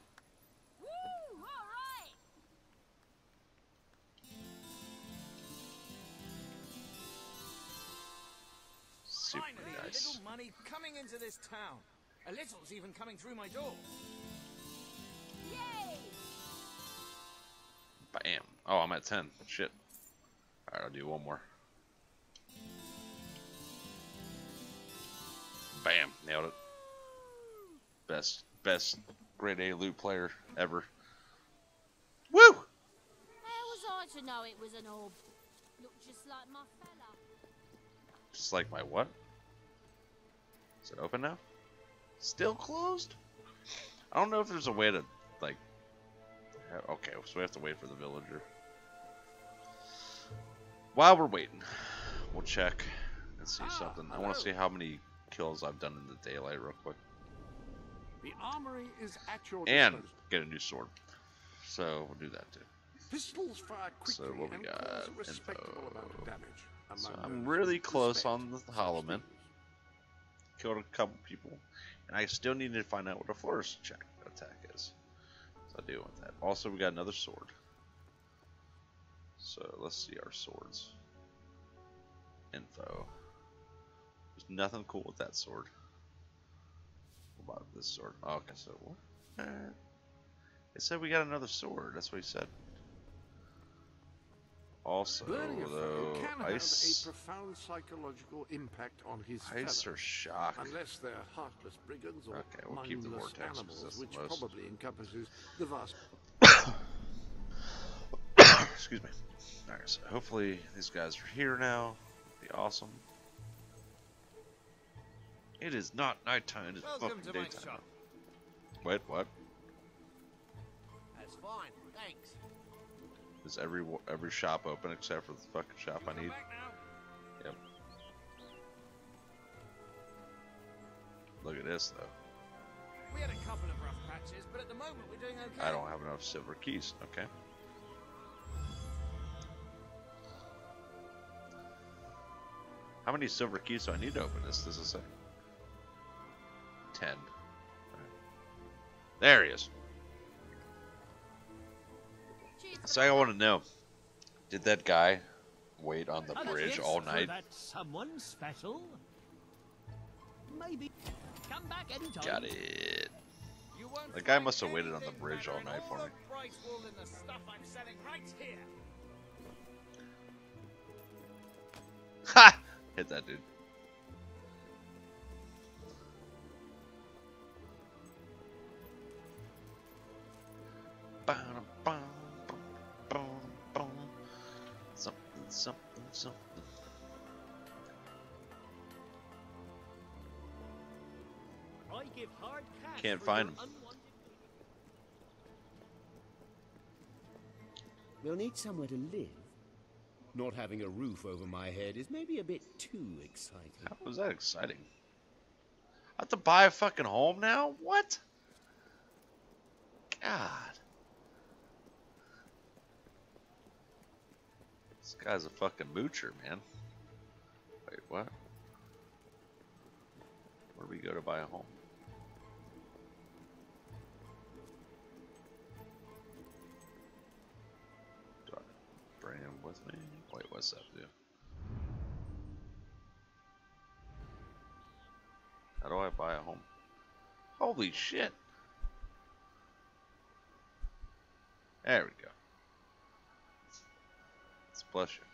Super Finally, a nice. little money coming into this town. A little's even coming through my door. Bam. Oh, I'm at ten. Shit. Alright, I'll do one more. Bam, nailed it. Best, best grade A loot player ever. Woo! How was I to know it was an orb? Looked just like my fella. Just like my what? Is it open now? Still closed? I don't know if there's a way to, like... Okay, so we have to wait for the villager. While we're waiting, we'll check and see something. I want to see how many kills I've done in the daylight real quick. The armory is at your And disposal. get a new sword. So we'll do that too. Pistols fire quickly So what we and got? cause a respectable amount of damage. So Among I'm those really with close respect. on the Hollow Man. Killed a couple people. And I still need to find out what a flourish check attack is. So I'll deal with that. Also, we got another sword. So let's see our swords. Info. There's nothing cool with that sword. What about this sword? Oh, okay, so what? Uh, it said we got another sword. That's what he said. Also, Burning a foe though, can have ice, a profound psychological impact on his ice fellow, or shock. unless they're heartless brigands or Okay, we'll keep the mindless vortex, 'cause animals, that's the which most- probably encompasses the vast. Excuse me. Alright, so hopefully these guys are here now. Be awesome. It is not nighttime, it's Welcome fucking to my daytime. shop. Wait, what? That's fine, thanks. Is every every shop open except for the fucking shop I need? Yep. Look at this though. We had a couple of rough patches, but at the moment we're doing okay. I don't have enough silver keys. Okay. How many silver keys do I need to open this? This is a ten. Alright. There he is. So I want to know, did that guy wait on the A bridge gift all for night? that someone special? Maybe. Come back anytime. Got it. The guy must have waited on the bridge all night for me. Price wall and the stuff I'm selling right here. Ha! Hit that dude. Something, something, something. I give hard cash Can't for find your him. unwanted- We'll need somewhere to live. Not having a roof over my head is maybe a bit too exciting. How was that exciting? I have to buy a fucking home now? What? God. This guy's a fucking moocher, man. Wait, what? Where do we go to buy a home? Do I bring him with me? Wait, what's that do? How do I buy a home? Holy shit! There we go. Let's bless you.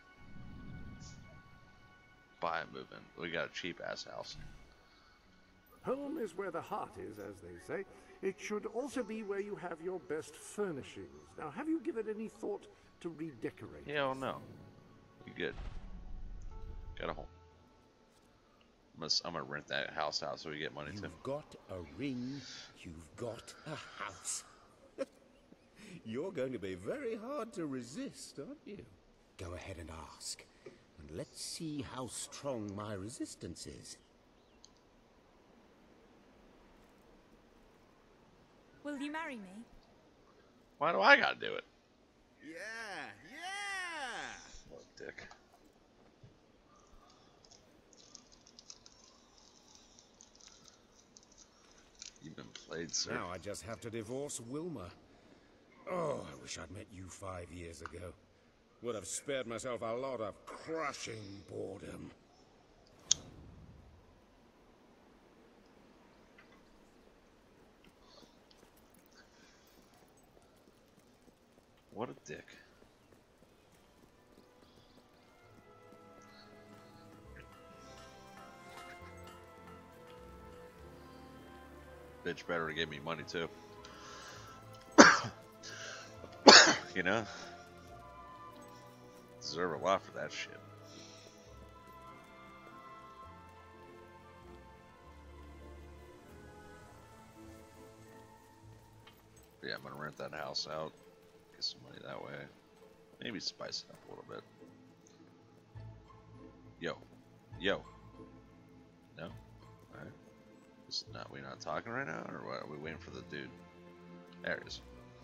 Buy and move in. We got a cheap ass house. Home is where the heart is, as they say. It should also be where you have your best furnishings. Now, have you given any thought to redecorate? Hell no. You good. Got a home. I'm gonna, I'm gonna rent that house out so we get money too. You've got a ring, you've got a house. You're going to be very hard to resist, aren't you? Go ahead and ask, and let's see how strong my resistance is. Will you marry me? Why do I gotta do it? Yeah, yeah. What a dick. You've been played, sir. Now I just have to divorce Wilma. Oh, I wish I'd met you five years ago. Would have spared myself a lot of crushing boredom. What a dick. bitch better to give me money too. You know? Deserve a lot for that shit. Yeah, I'm gonna rent that house out. Get some money that way. Maybe spice it up a little bit. Yo. Yo. No? Alright. Is not we not talking right now, or what? Are we waiting for the dude? There he is.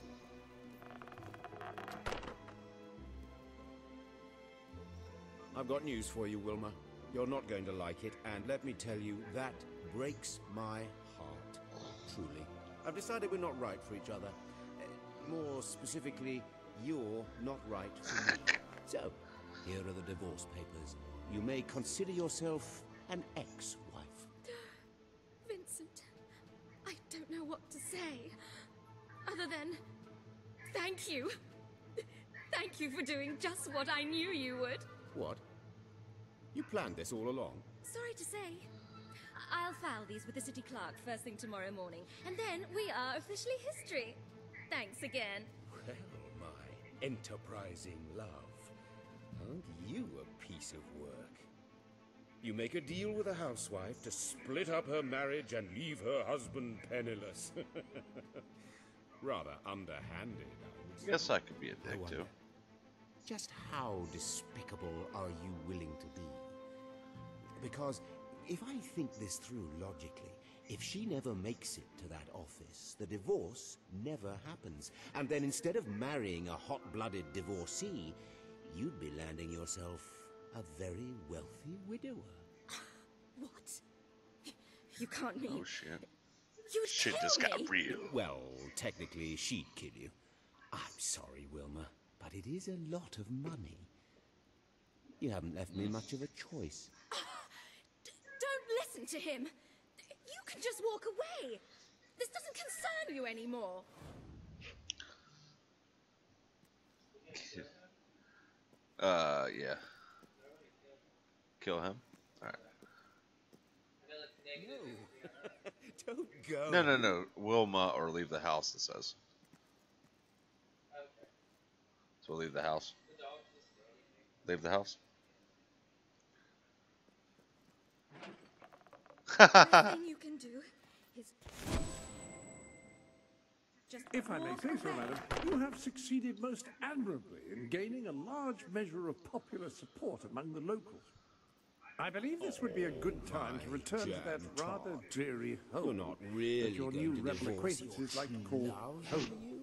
I've got news for you, Wilma. You're not going to like it, and let me tell you, that breaks my heart. Truly. I've decided we're not right for each other. Uh, more specifically, you're not right for me. So, here are the divorce papers. You may consider yourself an ex-wife. Vincent, I don't know what to say, other than thank you. Thank you for doing just what I knew you would. What? You planned this all along? Sorry to say. I'll file these with the city clerk first thing tomorrow morning, and then we are officially history. Thanks again. Well, my enterprising love. Aren't you a piece of work? You make a deal with a housewife to split up her marriage and leave her husband penniless. Rather underhanded, I would say. Guess I could be a dick too. Just how despicable are you willing to be? Because if I think this through logically, if she never makes it to that office, the divorce never happens. And then instead of marrying a hot-blooded divorcee, you'd be landing yourself a very wealthy widower. What? You can't mean... Oh, shit. You'd Shit kill just got me. real. Well, technically, she'd kill you. I'm sorry, Wilma, but it is a lot of money. You haven't left me much of a choice. D- don't listen to him. You can just walk away. This doesn't concern you anymore. Uh, yeah. Kill him? Alright. No. Don't go. No, no, no. Wilma or leave the house, it says. So leave the house. Leave the house. Nothing you can do is just If I may walk say so, away. madam, you have succeeded most admirably in gaining a large measure of popular support among the locals. I believe this would be a good time to return to that Jam rather tart. dreary home You're not really that your new going to rebel divorce acquaintances your like to call love, home.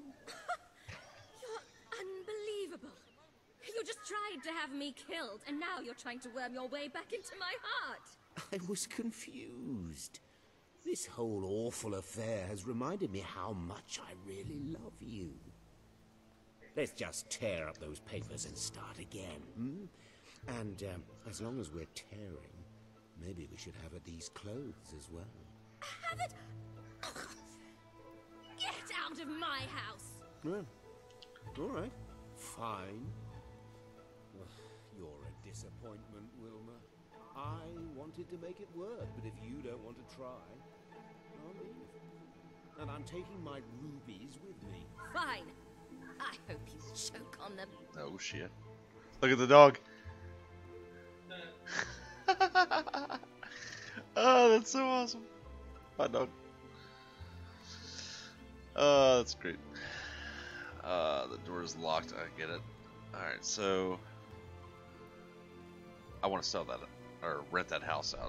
You're unbelievable. You just tried to have me killed, and now you're trying to worm your way back into my heart. I was confused. This whole awful affair has reminded me how much I really love you. Let's just tear up those papers and start again, hmm? And um, as long as we're tearing, maybe we should have at these clothes as well. Have it. Get out of my house. Well, all right, fine. Ugh, you're a disappointment, Wilma. I wanted to make it work, but if you don't want to try, I'll leave. And I'm taking my rubies with me. Fine. I hope you choke on them. Oh shit. Look at the dog. Oh, that's so awesome. Hot dog. Oh, that's great. Uh, the door is locked. I get it. Alright, so I want to sell that or rent that house out.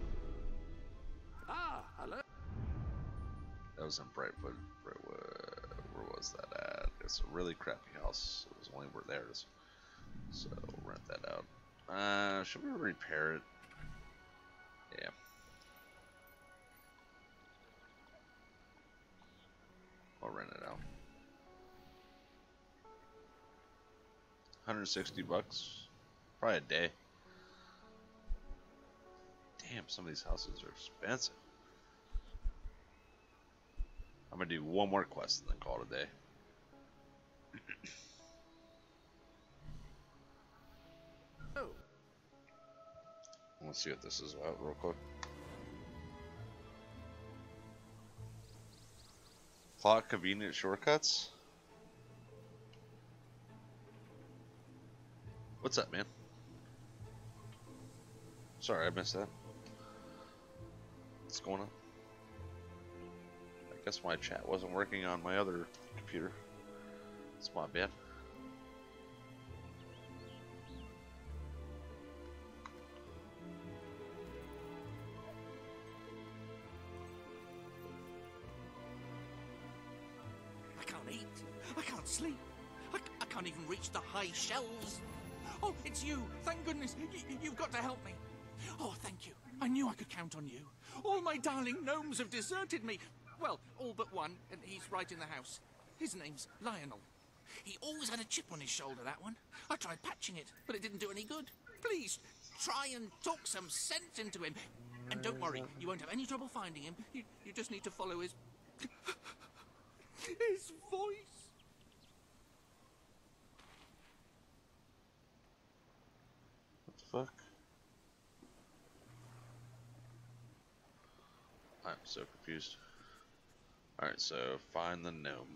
Ah, hello. That was in Brightwood. Brightwood. Where was that at? It's a really crappy house. It was only where there is. So we'll rent that out. Uh, should we repair it? Yeah. I'll rent it out. one hundred sixty bucks. Probably a day. Damn, some of these houses are expensive. I'm gonna do one more quest and then call it a day. Oh. Let's see what this is about real quick. Plot convenient shortcuts? What's up, man? Sorry, I missed that. What's going on? I guess my chat wasn't working on my other computer. It's my bad. I can't eat. I can't sleep. I, I can't even reach the high shelves. Oh, it's you. Thank goodness. Y you've got to help me. Oh, thank you. I knew I could count on you. All my darling gnomes have deserted me. Well, all but one, and he's right in the house. His name's Lionel. He always had a chip on his shoulder, that one. I tried patching it, but it didn't do any good. Please, try and talk some sense into him. And don't worry, you won't have any trouble finding him. You, you just need to follow his... his voice. What the fuck? I'm so confused. Alright, so find the gnome.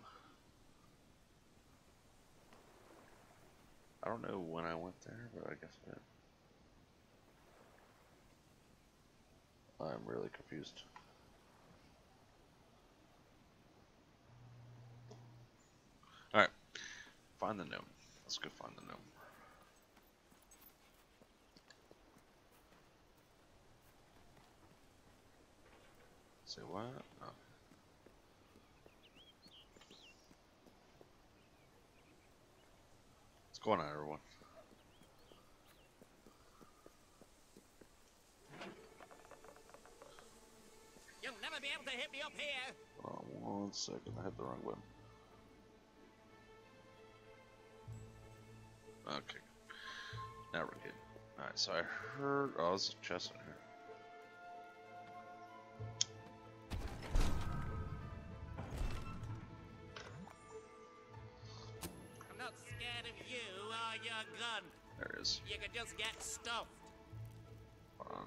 I don't know when I went there, but I guess I did. I'm really confused. Alright, find the gnome. Let's go find the gnome. Say what? Oh. What's going on, everyone? You'll never be able to hit me up here. Hold on one second, I hit the wrong button. Okay. Now we're good. Alright, so I heard... Oh, there's a chest in here. I'm not scared of you or your gun. There it is. You could just get stuffed. Um,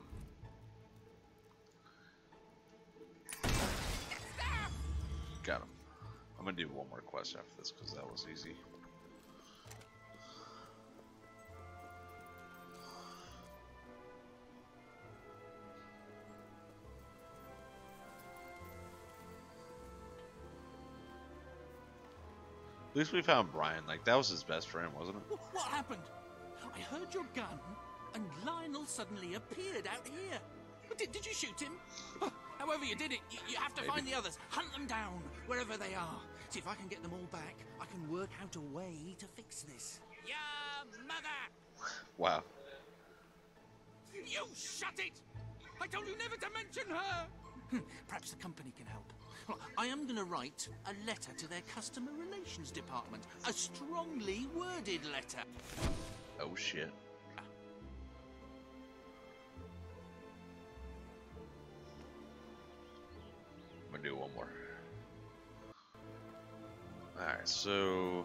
got him. I'm gonna do one more quest after this because that was easy. At least we found Brian. Like, that was his best friend, wasn't it? What happened? I heard your gun, and Lionel suddenly appeared out here. Did, did you shoot him? However you did it, you, you have to Maybe. find the others. Hunt them down, wherever they are. See if I can get them all back. I can work out a way to fix this. Your mother! Wow. You shut it! I told you never to mention her! Perhaps the company can help. Well, I am going to write a letter to their customer relations department. A strongly worded letter. Oh shit. I'm gonna do one more. Alright, so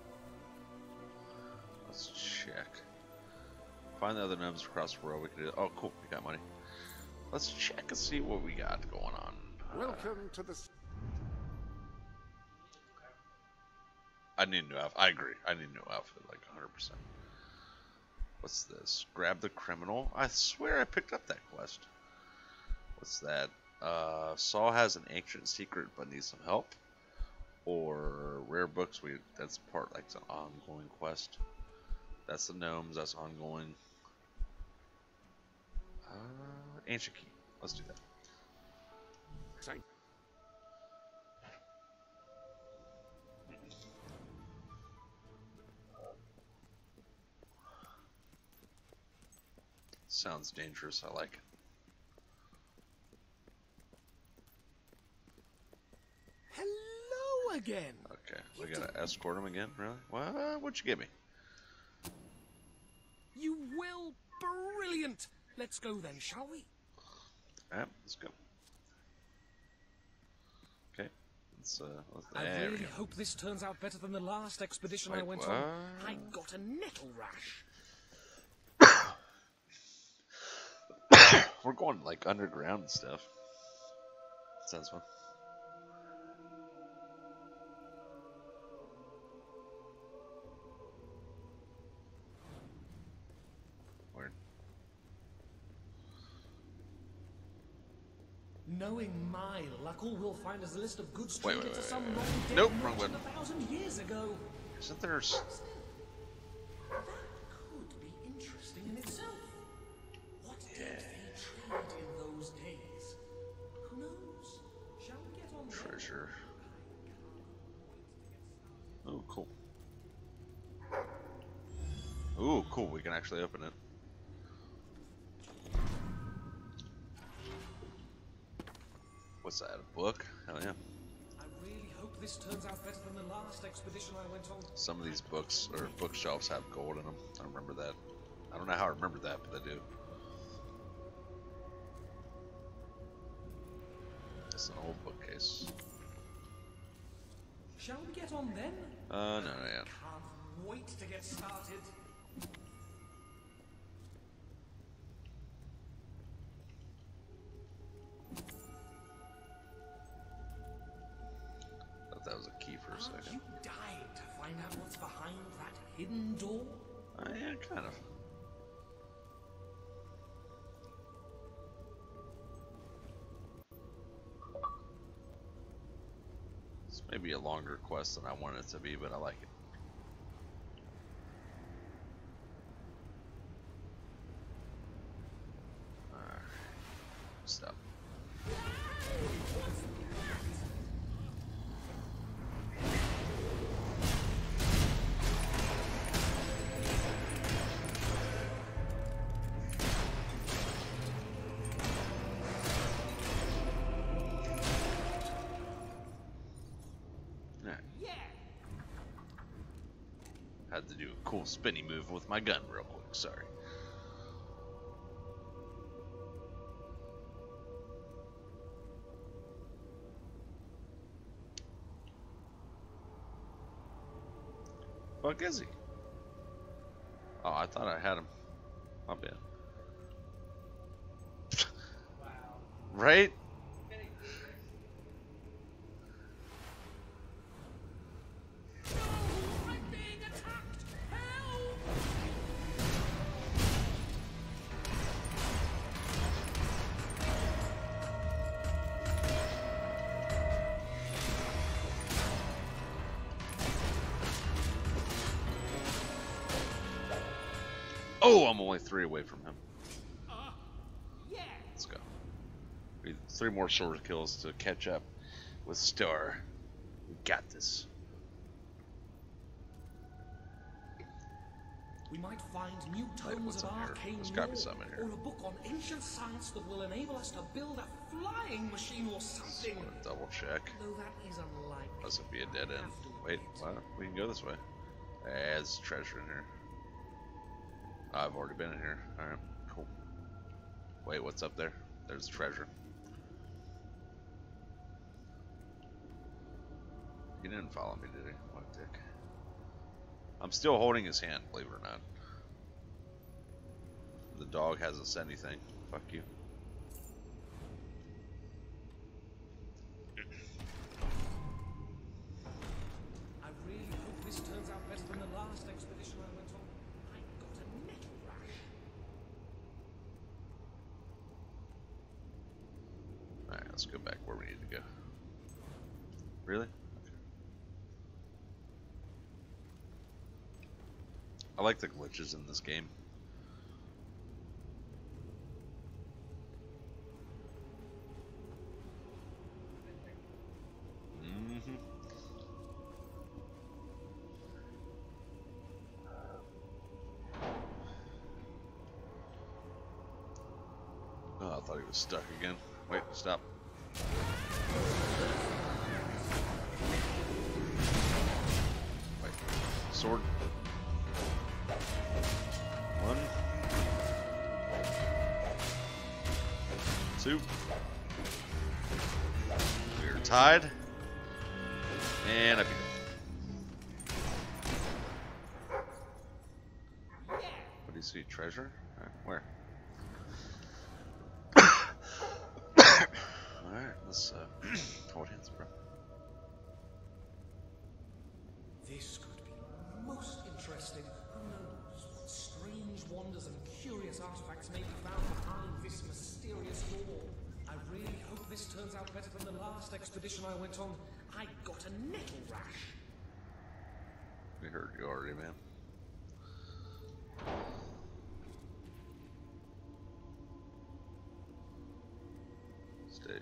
let's check. Find the other gnomes across the world. We can do. Oh, cool. We got money. Let's check and see what we got going on. Welcome to the. I need a new outfit. I agree. I need a new outfit, like one hundred percent. What's this? Grab the criminal. I swear I picked up that quest. What's that? Uh, Saul has an ancient secret but needs some help. Or rare books. We that's part like it's an ongoing quest. That's the gnomes. That's ongoing. Uh, ancient key. Let's do that. Sorry. Sounds dangerous. I like it. Hello again. Okay, we gotta escort him again. Really? What? What'd you give me? You will. Brilliant. Let's go then, shall we? Alright, let's go. Okay, let's, uh, let's, I there we really go. hope this turns out better than the last expedition I Wait, went what? on. I got a nettle rash. We're going like underground and stuff. Sounds fun. Knowing my luck, all we'll find is a list of goods Wait, traded wait, to wait, some wait, long wait. dead Nope, wrong merchant button. a thousand years ago. Isn't there? s- That could be interesting in itself. What did they trade in those days? Who knows? Shall we get on there? Treasure. Oh, cool. Ooh, cool. We can actually open it. What's that? A book? Hell yeah. I really hope this turns out better than the last expedition I went on. Some of these books or bookshelves have gold in them. I remember that. I don't know how I remember that, but I do. It's an old bookcase. Shall we get on then? Uh, no, no, yeah. Can't wait to get started. Thought that was a key for a Aren't second. you dying to find out what's behind that hidden door? Uh, yeah, kind of. This may be a longer quest than I want it to be, but I like it. Alright. Stop. Had to do a cool spinny move with my gun real quick, sorry. Fuck is he? Oh, I thought I had him. My bad. Right? Oh, I'm only three away from him. Let's go. We need three more sword kills to catch up with Star. We got this. We might find new Wait, tomes what's of in here? arcane There's gotta be lore, something in here. or a book on ancient science that will enable us to build a flying machine or something. Double check. Though that is unlikely. Must be a dead end. Wait, what? We can go this way. There's treasure in here. I've already been in here. Alright, cool. Wait, what's up there? There's treasure. He didn't follow me, did he? What a dick. I'm still holding his hand, believe it or not. The dog hasn't said anything. Fuck you. I really hope this turns out better than the last expedition I went on. I got a metal rash. Alright, let's go back where we need to go. Really? I like the glitches in this game. Mm-hmm. Oh, I thought he was stuck again. Wait, stop. Wait, sword. One. Two. We're tied. And up here. What do you see? Treasure? Right, where? Alright, let's uh, hold hands, bro. This could be most interesting. Who knows what strange wonders and curious artifacts may be found behind this mysterious door. I I really hope this turns out better than the last expedition I went on. I got a nettle rash. We heard you already, man. Stay.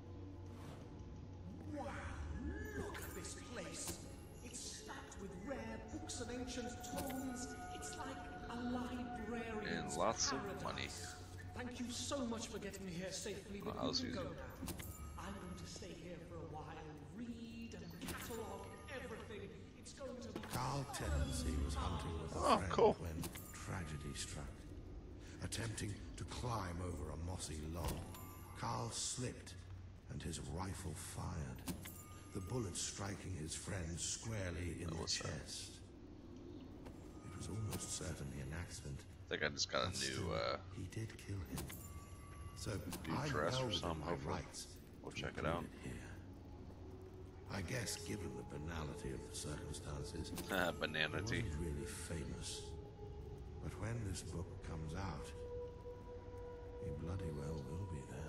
Wow, look at this place. It's stacked with rare books and ancient tomes. It's like a librarian's And lots paradise. of money. Thank you so much for getting me here safely, but Well, you can easy. go now. I'm going to stay here for a while, read and catalogue everything. It's going to be... Carl Tenancy was hunting with a Oh, friend cool. when tragedy struck. Attempting to climb over a mossy log, Carl slipped and his rifle fired, the bullet striking his friend squarely in the chest. It was almost certainly an accident. I think I just got a new uh, He did kill him. So new I'm dress well or within something. my Hopefully, rights we'll to check it include out. here. I guess, given the banality of the circumstances, Ah, he banality. wasn't really famous. But when this book comes out, he bloody well will be then.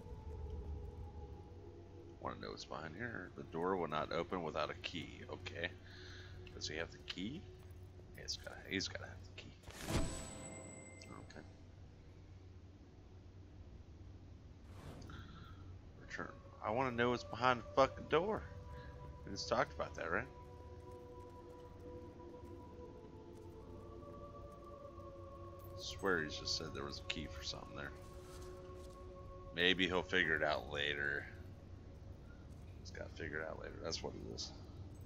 Want to know what's behind here? The door will not open without a key. Okay. Does he have the key? Yeah, he's got. He's got to have the key. Okay. Return. I want to know what's behind the fucking door. We just talked about that, right? I swear he's just said there was a key for something there. Maybe he'll figure it out later. He's got to figure it out later. That's what it is.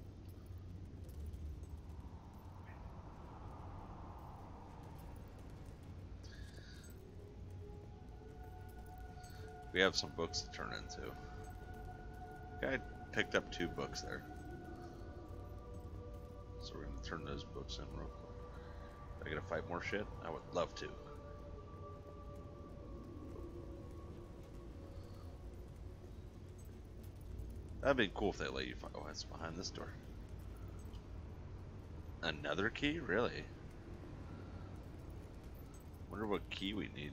We have some books to turn into. Guy picked up two books there. So we're going to turn those books in real quick. Am I going to fight more shit? I would love to. That'd be cool if they let you find. Oh, it's behind this door. Another key? Really? Wonder what key we need.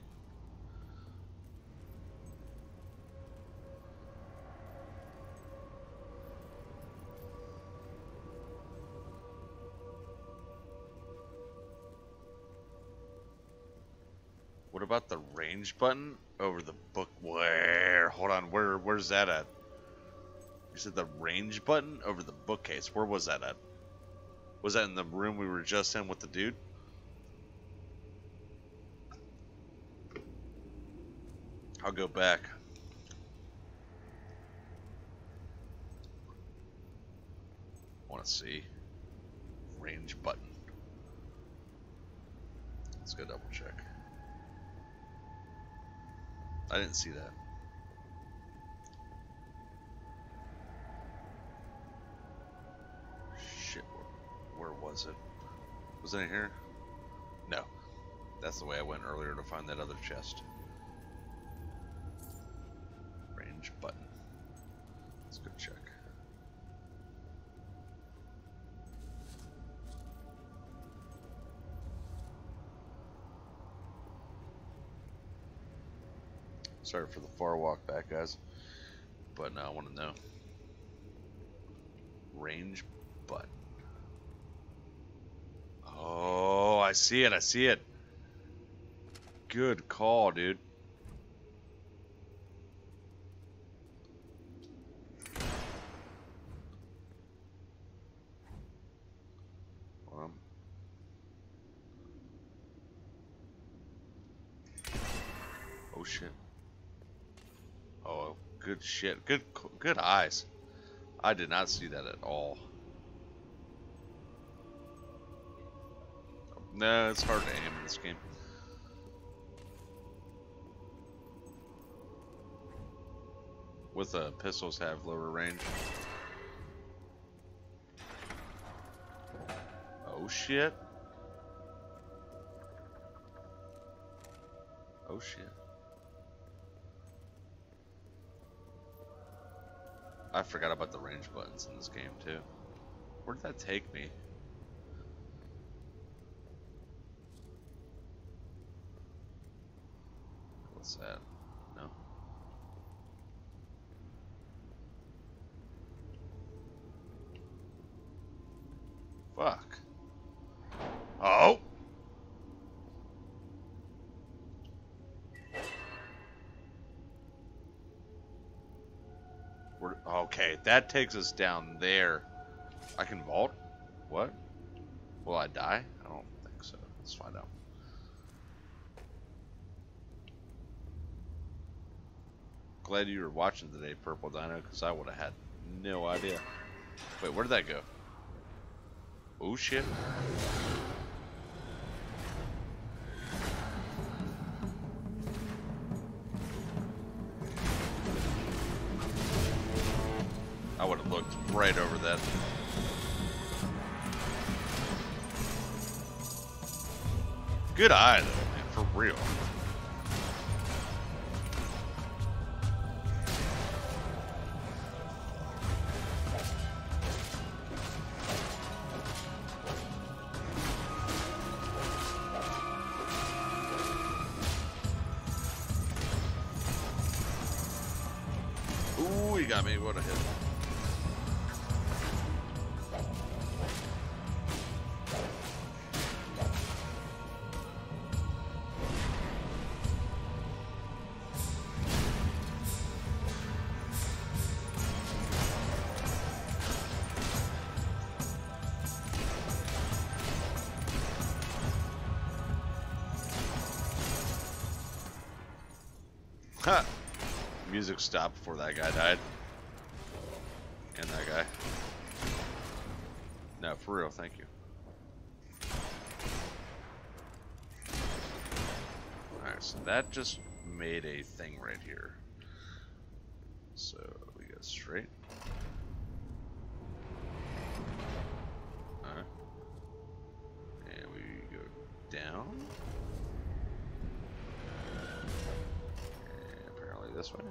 What about the range button over the book? Where? Hold on. Where? Where's that at? You said the range button over the bookcase. Where was that at? Was that in the room we were just in with the dude? I'll go back. I want to see. Range button. Let's go double check. I didn't see that. Shit, where, where was it? Was it in here? No. That's the way I went earlier to find that other chest. Range button. Let's go check. Sorry for the far walk back, guys. But now I want to know. Range button. Oh, I see it. I see it. Good call, dude. Um. Oh shit. Oh, good shit. Good, good eyes. I did not see that at all. No, it's hard to aim in this game. With uh, pistols have lower range. Oh shit. Oh shit. I forgot about the range buttons in this game too. Where did that take me? What's that? No. Fuck. Oh! We're, okay, that takes us down there. I can vault? What? Will I die? I don't think so. Let's find out. Glad you were watching today, Purple Dino, because I would have had no idea. Wait, where did that go? Oh shit. I would have looked right over that. Good eye, though, man, for real. Ooh, he got me. What a hit. Ha! Music stopped before that guy died. And that guy. No, for real, thank you. Alright, so that just made a thing right here. So we go straight. Alright. And we go down. This way.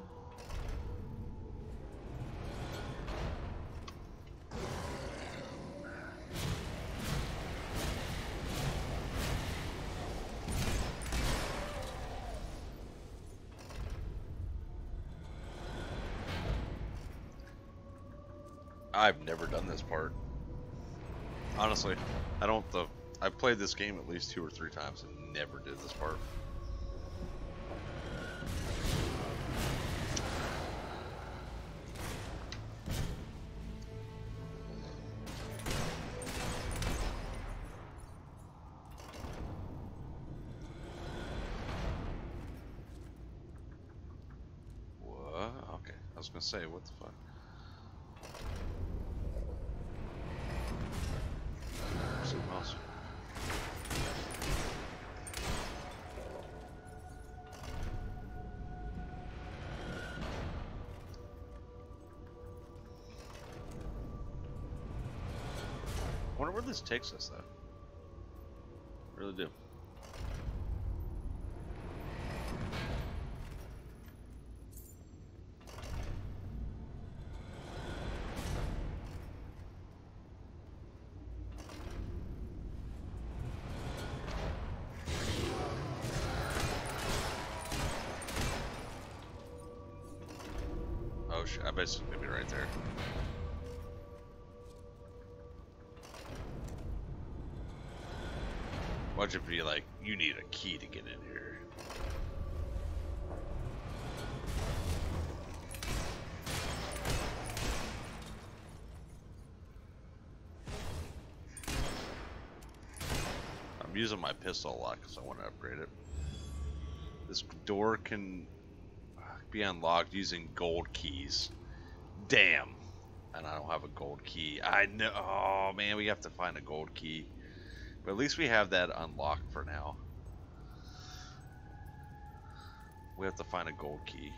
I've never done this part. Honestly, I don't. The I've played this game at least two or three times and never did this part. I was gonna say, what the fuck? Something else. I wonder where this takes us, though. I really do. I bet it's gonna be right there. Watch it be like, you need a key to get in here. I'm using my pistol a lot because I want to upgrade it. This door can be unlocked using gold keys. Damn. And I don't have a gold key. I know. Oh man, we have to find a gold key. But at least we have that unlocked for now. We have to find a gold key.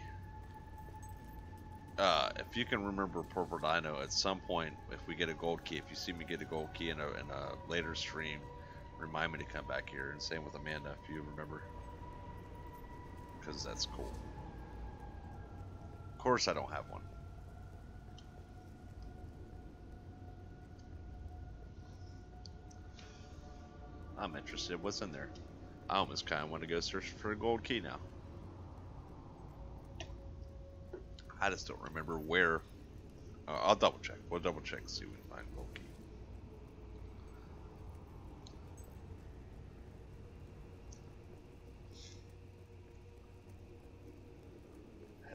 Uh, if you can remember Purple Dino, at some point, if we get a gold key, if you see me get a gold key in a, in a later stream, remind me to come back here. And same with Amanda, if you remember. Because that's cool. Of course I don't have one. I'm interested. What's in there? I almost kind of want to go search for a gold key now. I just don't remember where. Uh, I'll double check. We'll double check and see if we can find a gold key.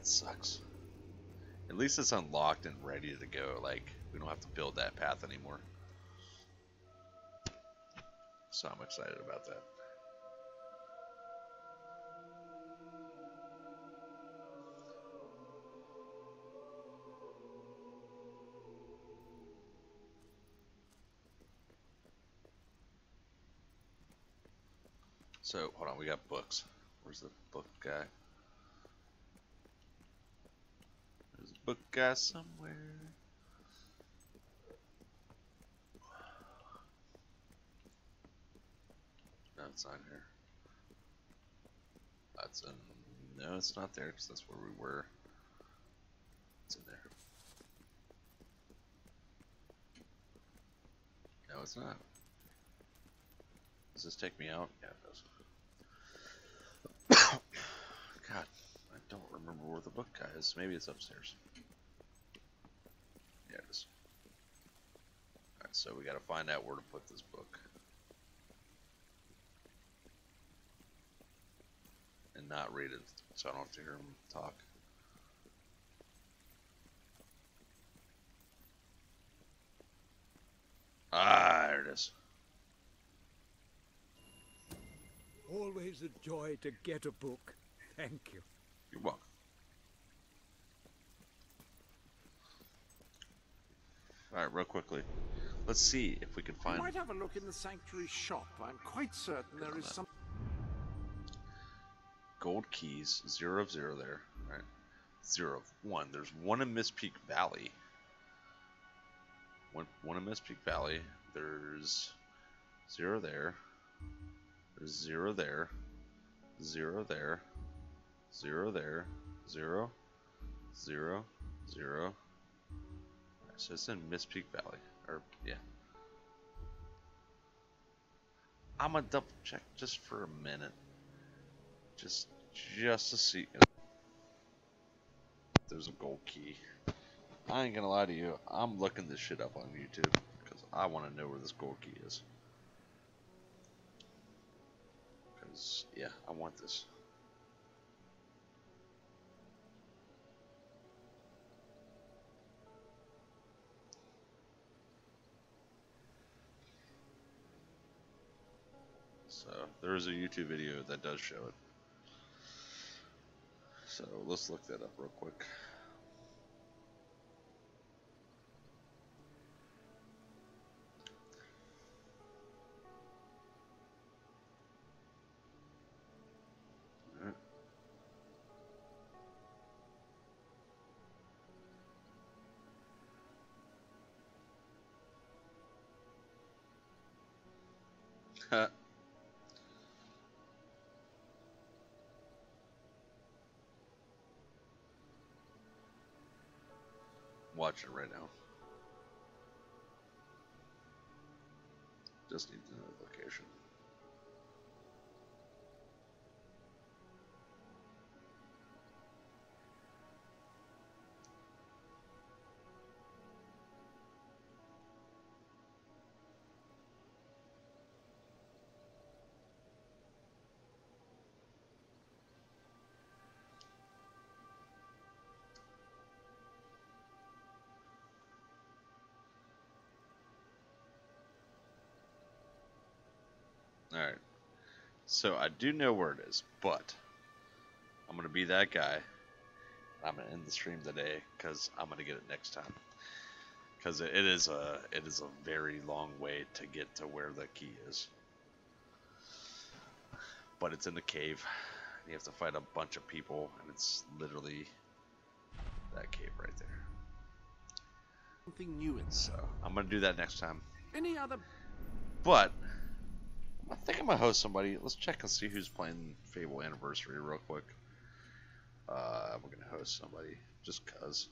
That sucks. At least it's unlocked and ready to go. Like, we don't have to build that path anymore. So I'm excited about that. So, hold on, we got books. Where's the book guy? There's a book guy somewhere. No, it's not here. That's in... No, it's not there, because that's where we were. It's in there. No, it's not. Does this take me out? Yeah, it does. God, I don't remember where the book guy is. Maybe it's upstairs. Yeah, it is. Alright, so we gotta find out where to put this book. And not read it, so I don't have to hear him talk. Ah, there it is. Always a joy to get a book. Thank you. You're welcome. Alright, real quickly. Let's see if we can find... You might have a look in the sanctuary shop. I'm quite certain there is some... Gold keys. Zero of zero there. Alright. Zero of one. There's one in Mistpeak Valley. One, one in Mistpeak Valley. There's zero there. There's zero there. Zero there. Zero there. Zero. Zero. Zero. Right, so it's in Mistpeak Valley. Or, yeah. I'm gonna double check just for a minute. Just, just to see if there's a gold key. I ain't gonna lie to you. I'm looking this shit up on YouTube because I want to know where this gold key is. Because, yeah, I want this. So, there is a YouTube video that does show it. So, let's look that up real quick. Alright. Watch it right now. Just need to know the location. Alright, so I do know where it is, but I'm going to be that guy. I'm going to end the stream today because I'm going to get it next time. Because it is a it is a very long way to get to where the key is. But it's in the cave. You have to fight a bunch of people, and it's literally that cave right there. Something new in So I'm going to do that next time. Any other... But... I think I'm gonna host somebody. Let's check and see who's playing Fable Anniversary real quick. Uh, we're gonna host somebody just cause.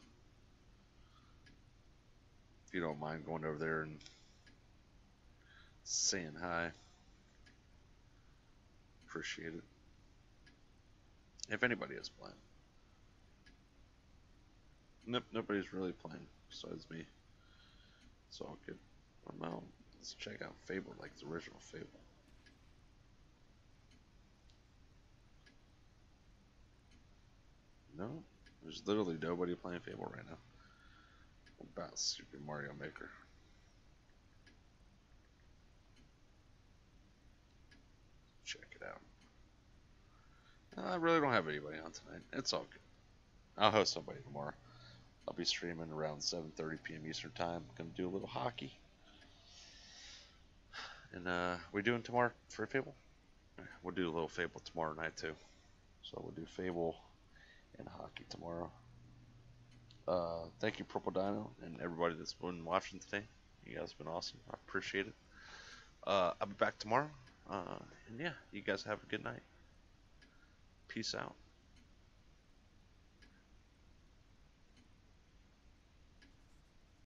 If you don't mind going over there and saying hi, appreciate it. If anybody is playing, nope, nobody's really playing besides me. It's all good. Well, let's check out Fable, like the original Fable. No, There's literally nobody playing Fable right now. What about Super Mario Maker? Check it out. I really don't have anybody on tonight. It's all good. I'll host somebody tomorrow. I'll be streaming around seven thirty p m Eastern Time. Gonna do a little hockey. And uh, we're doing tomorrow for Fable? We'll do a little Fable tomorrow night too. So we'll do Fable and hockey tomorrow. Uh, thank you, Purple Dino, and everybody that's been watching today. You guys have been awesome. I appreciate it. Uh, I'll be back tomorrow. Uh, and yeah, you guys have a good night. Peace out.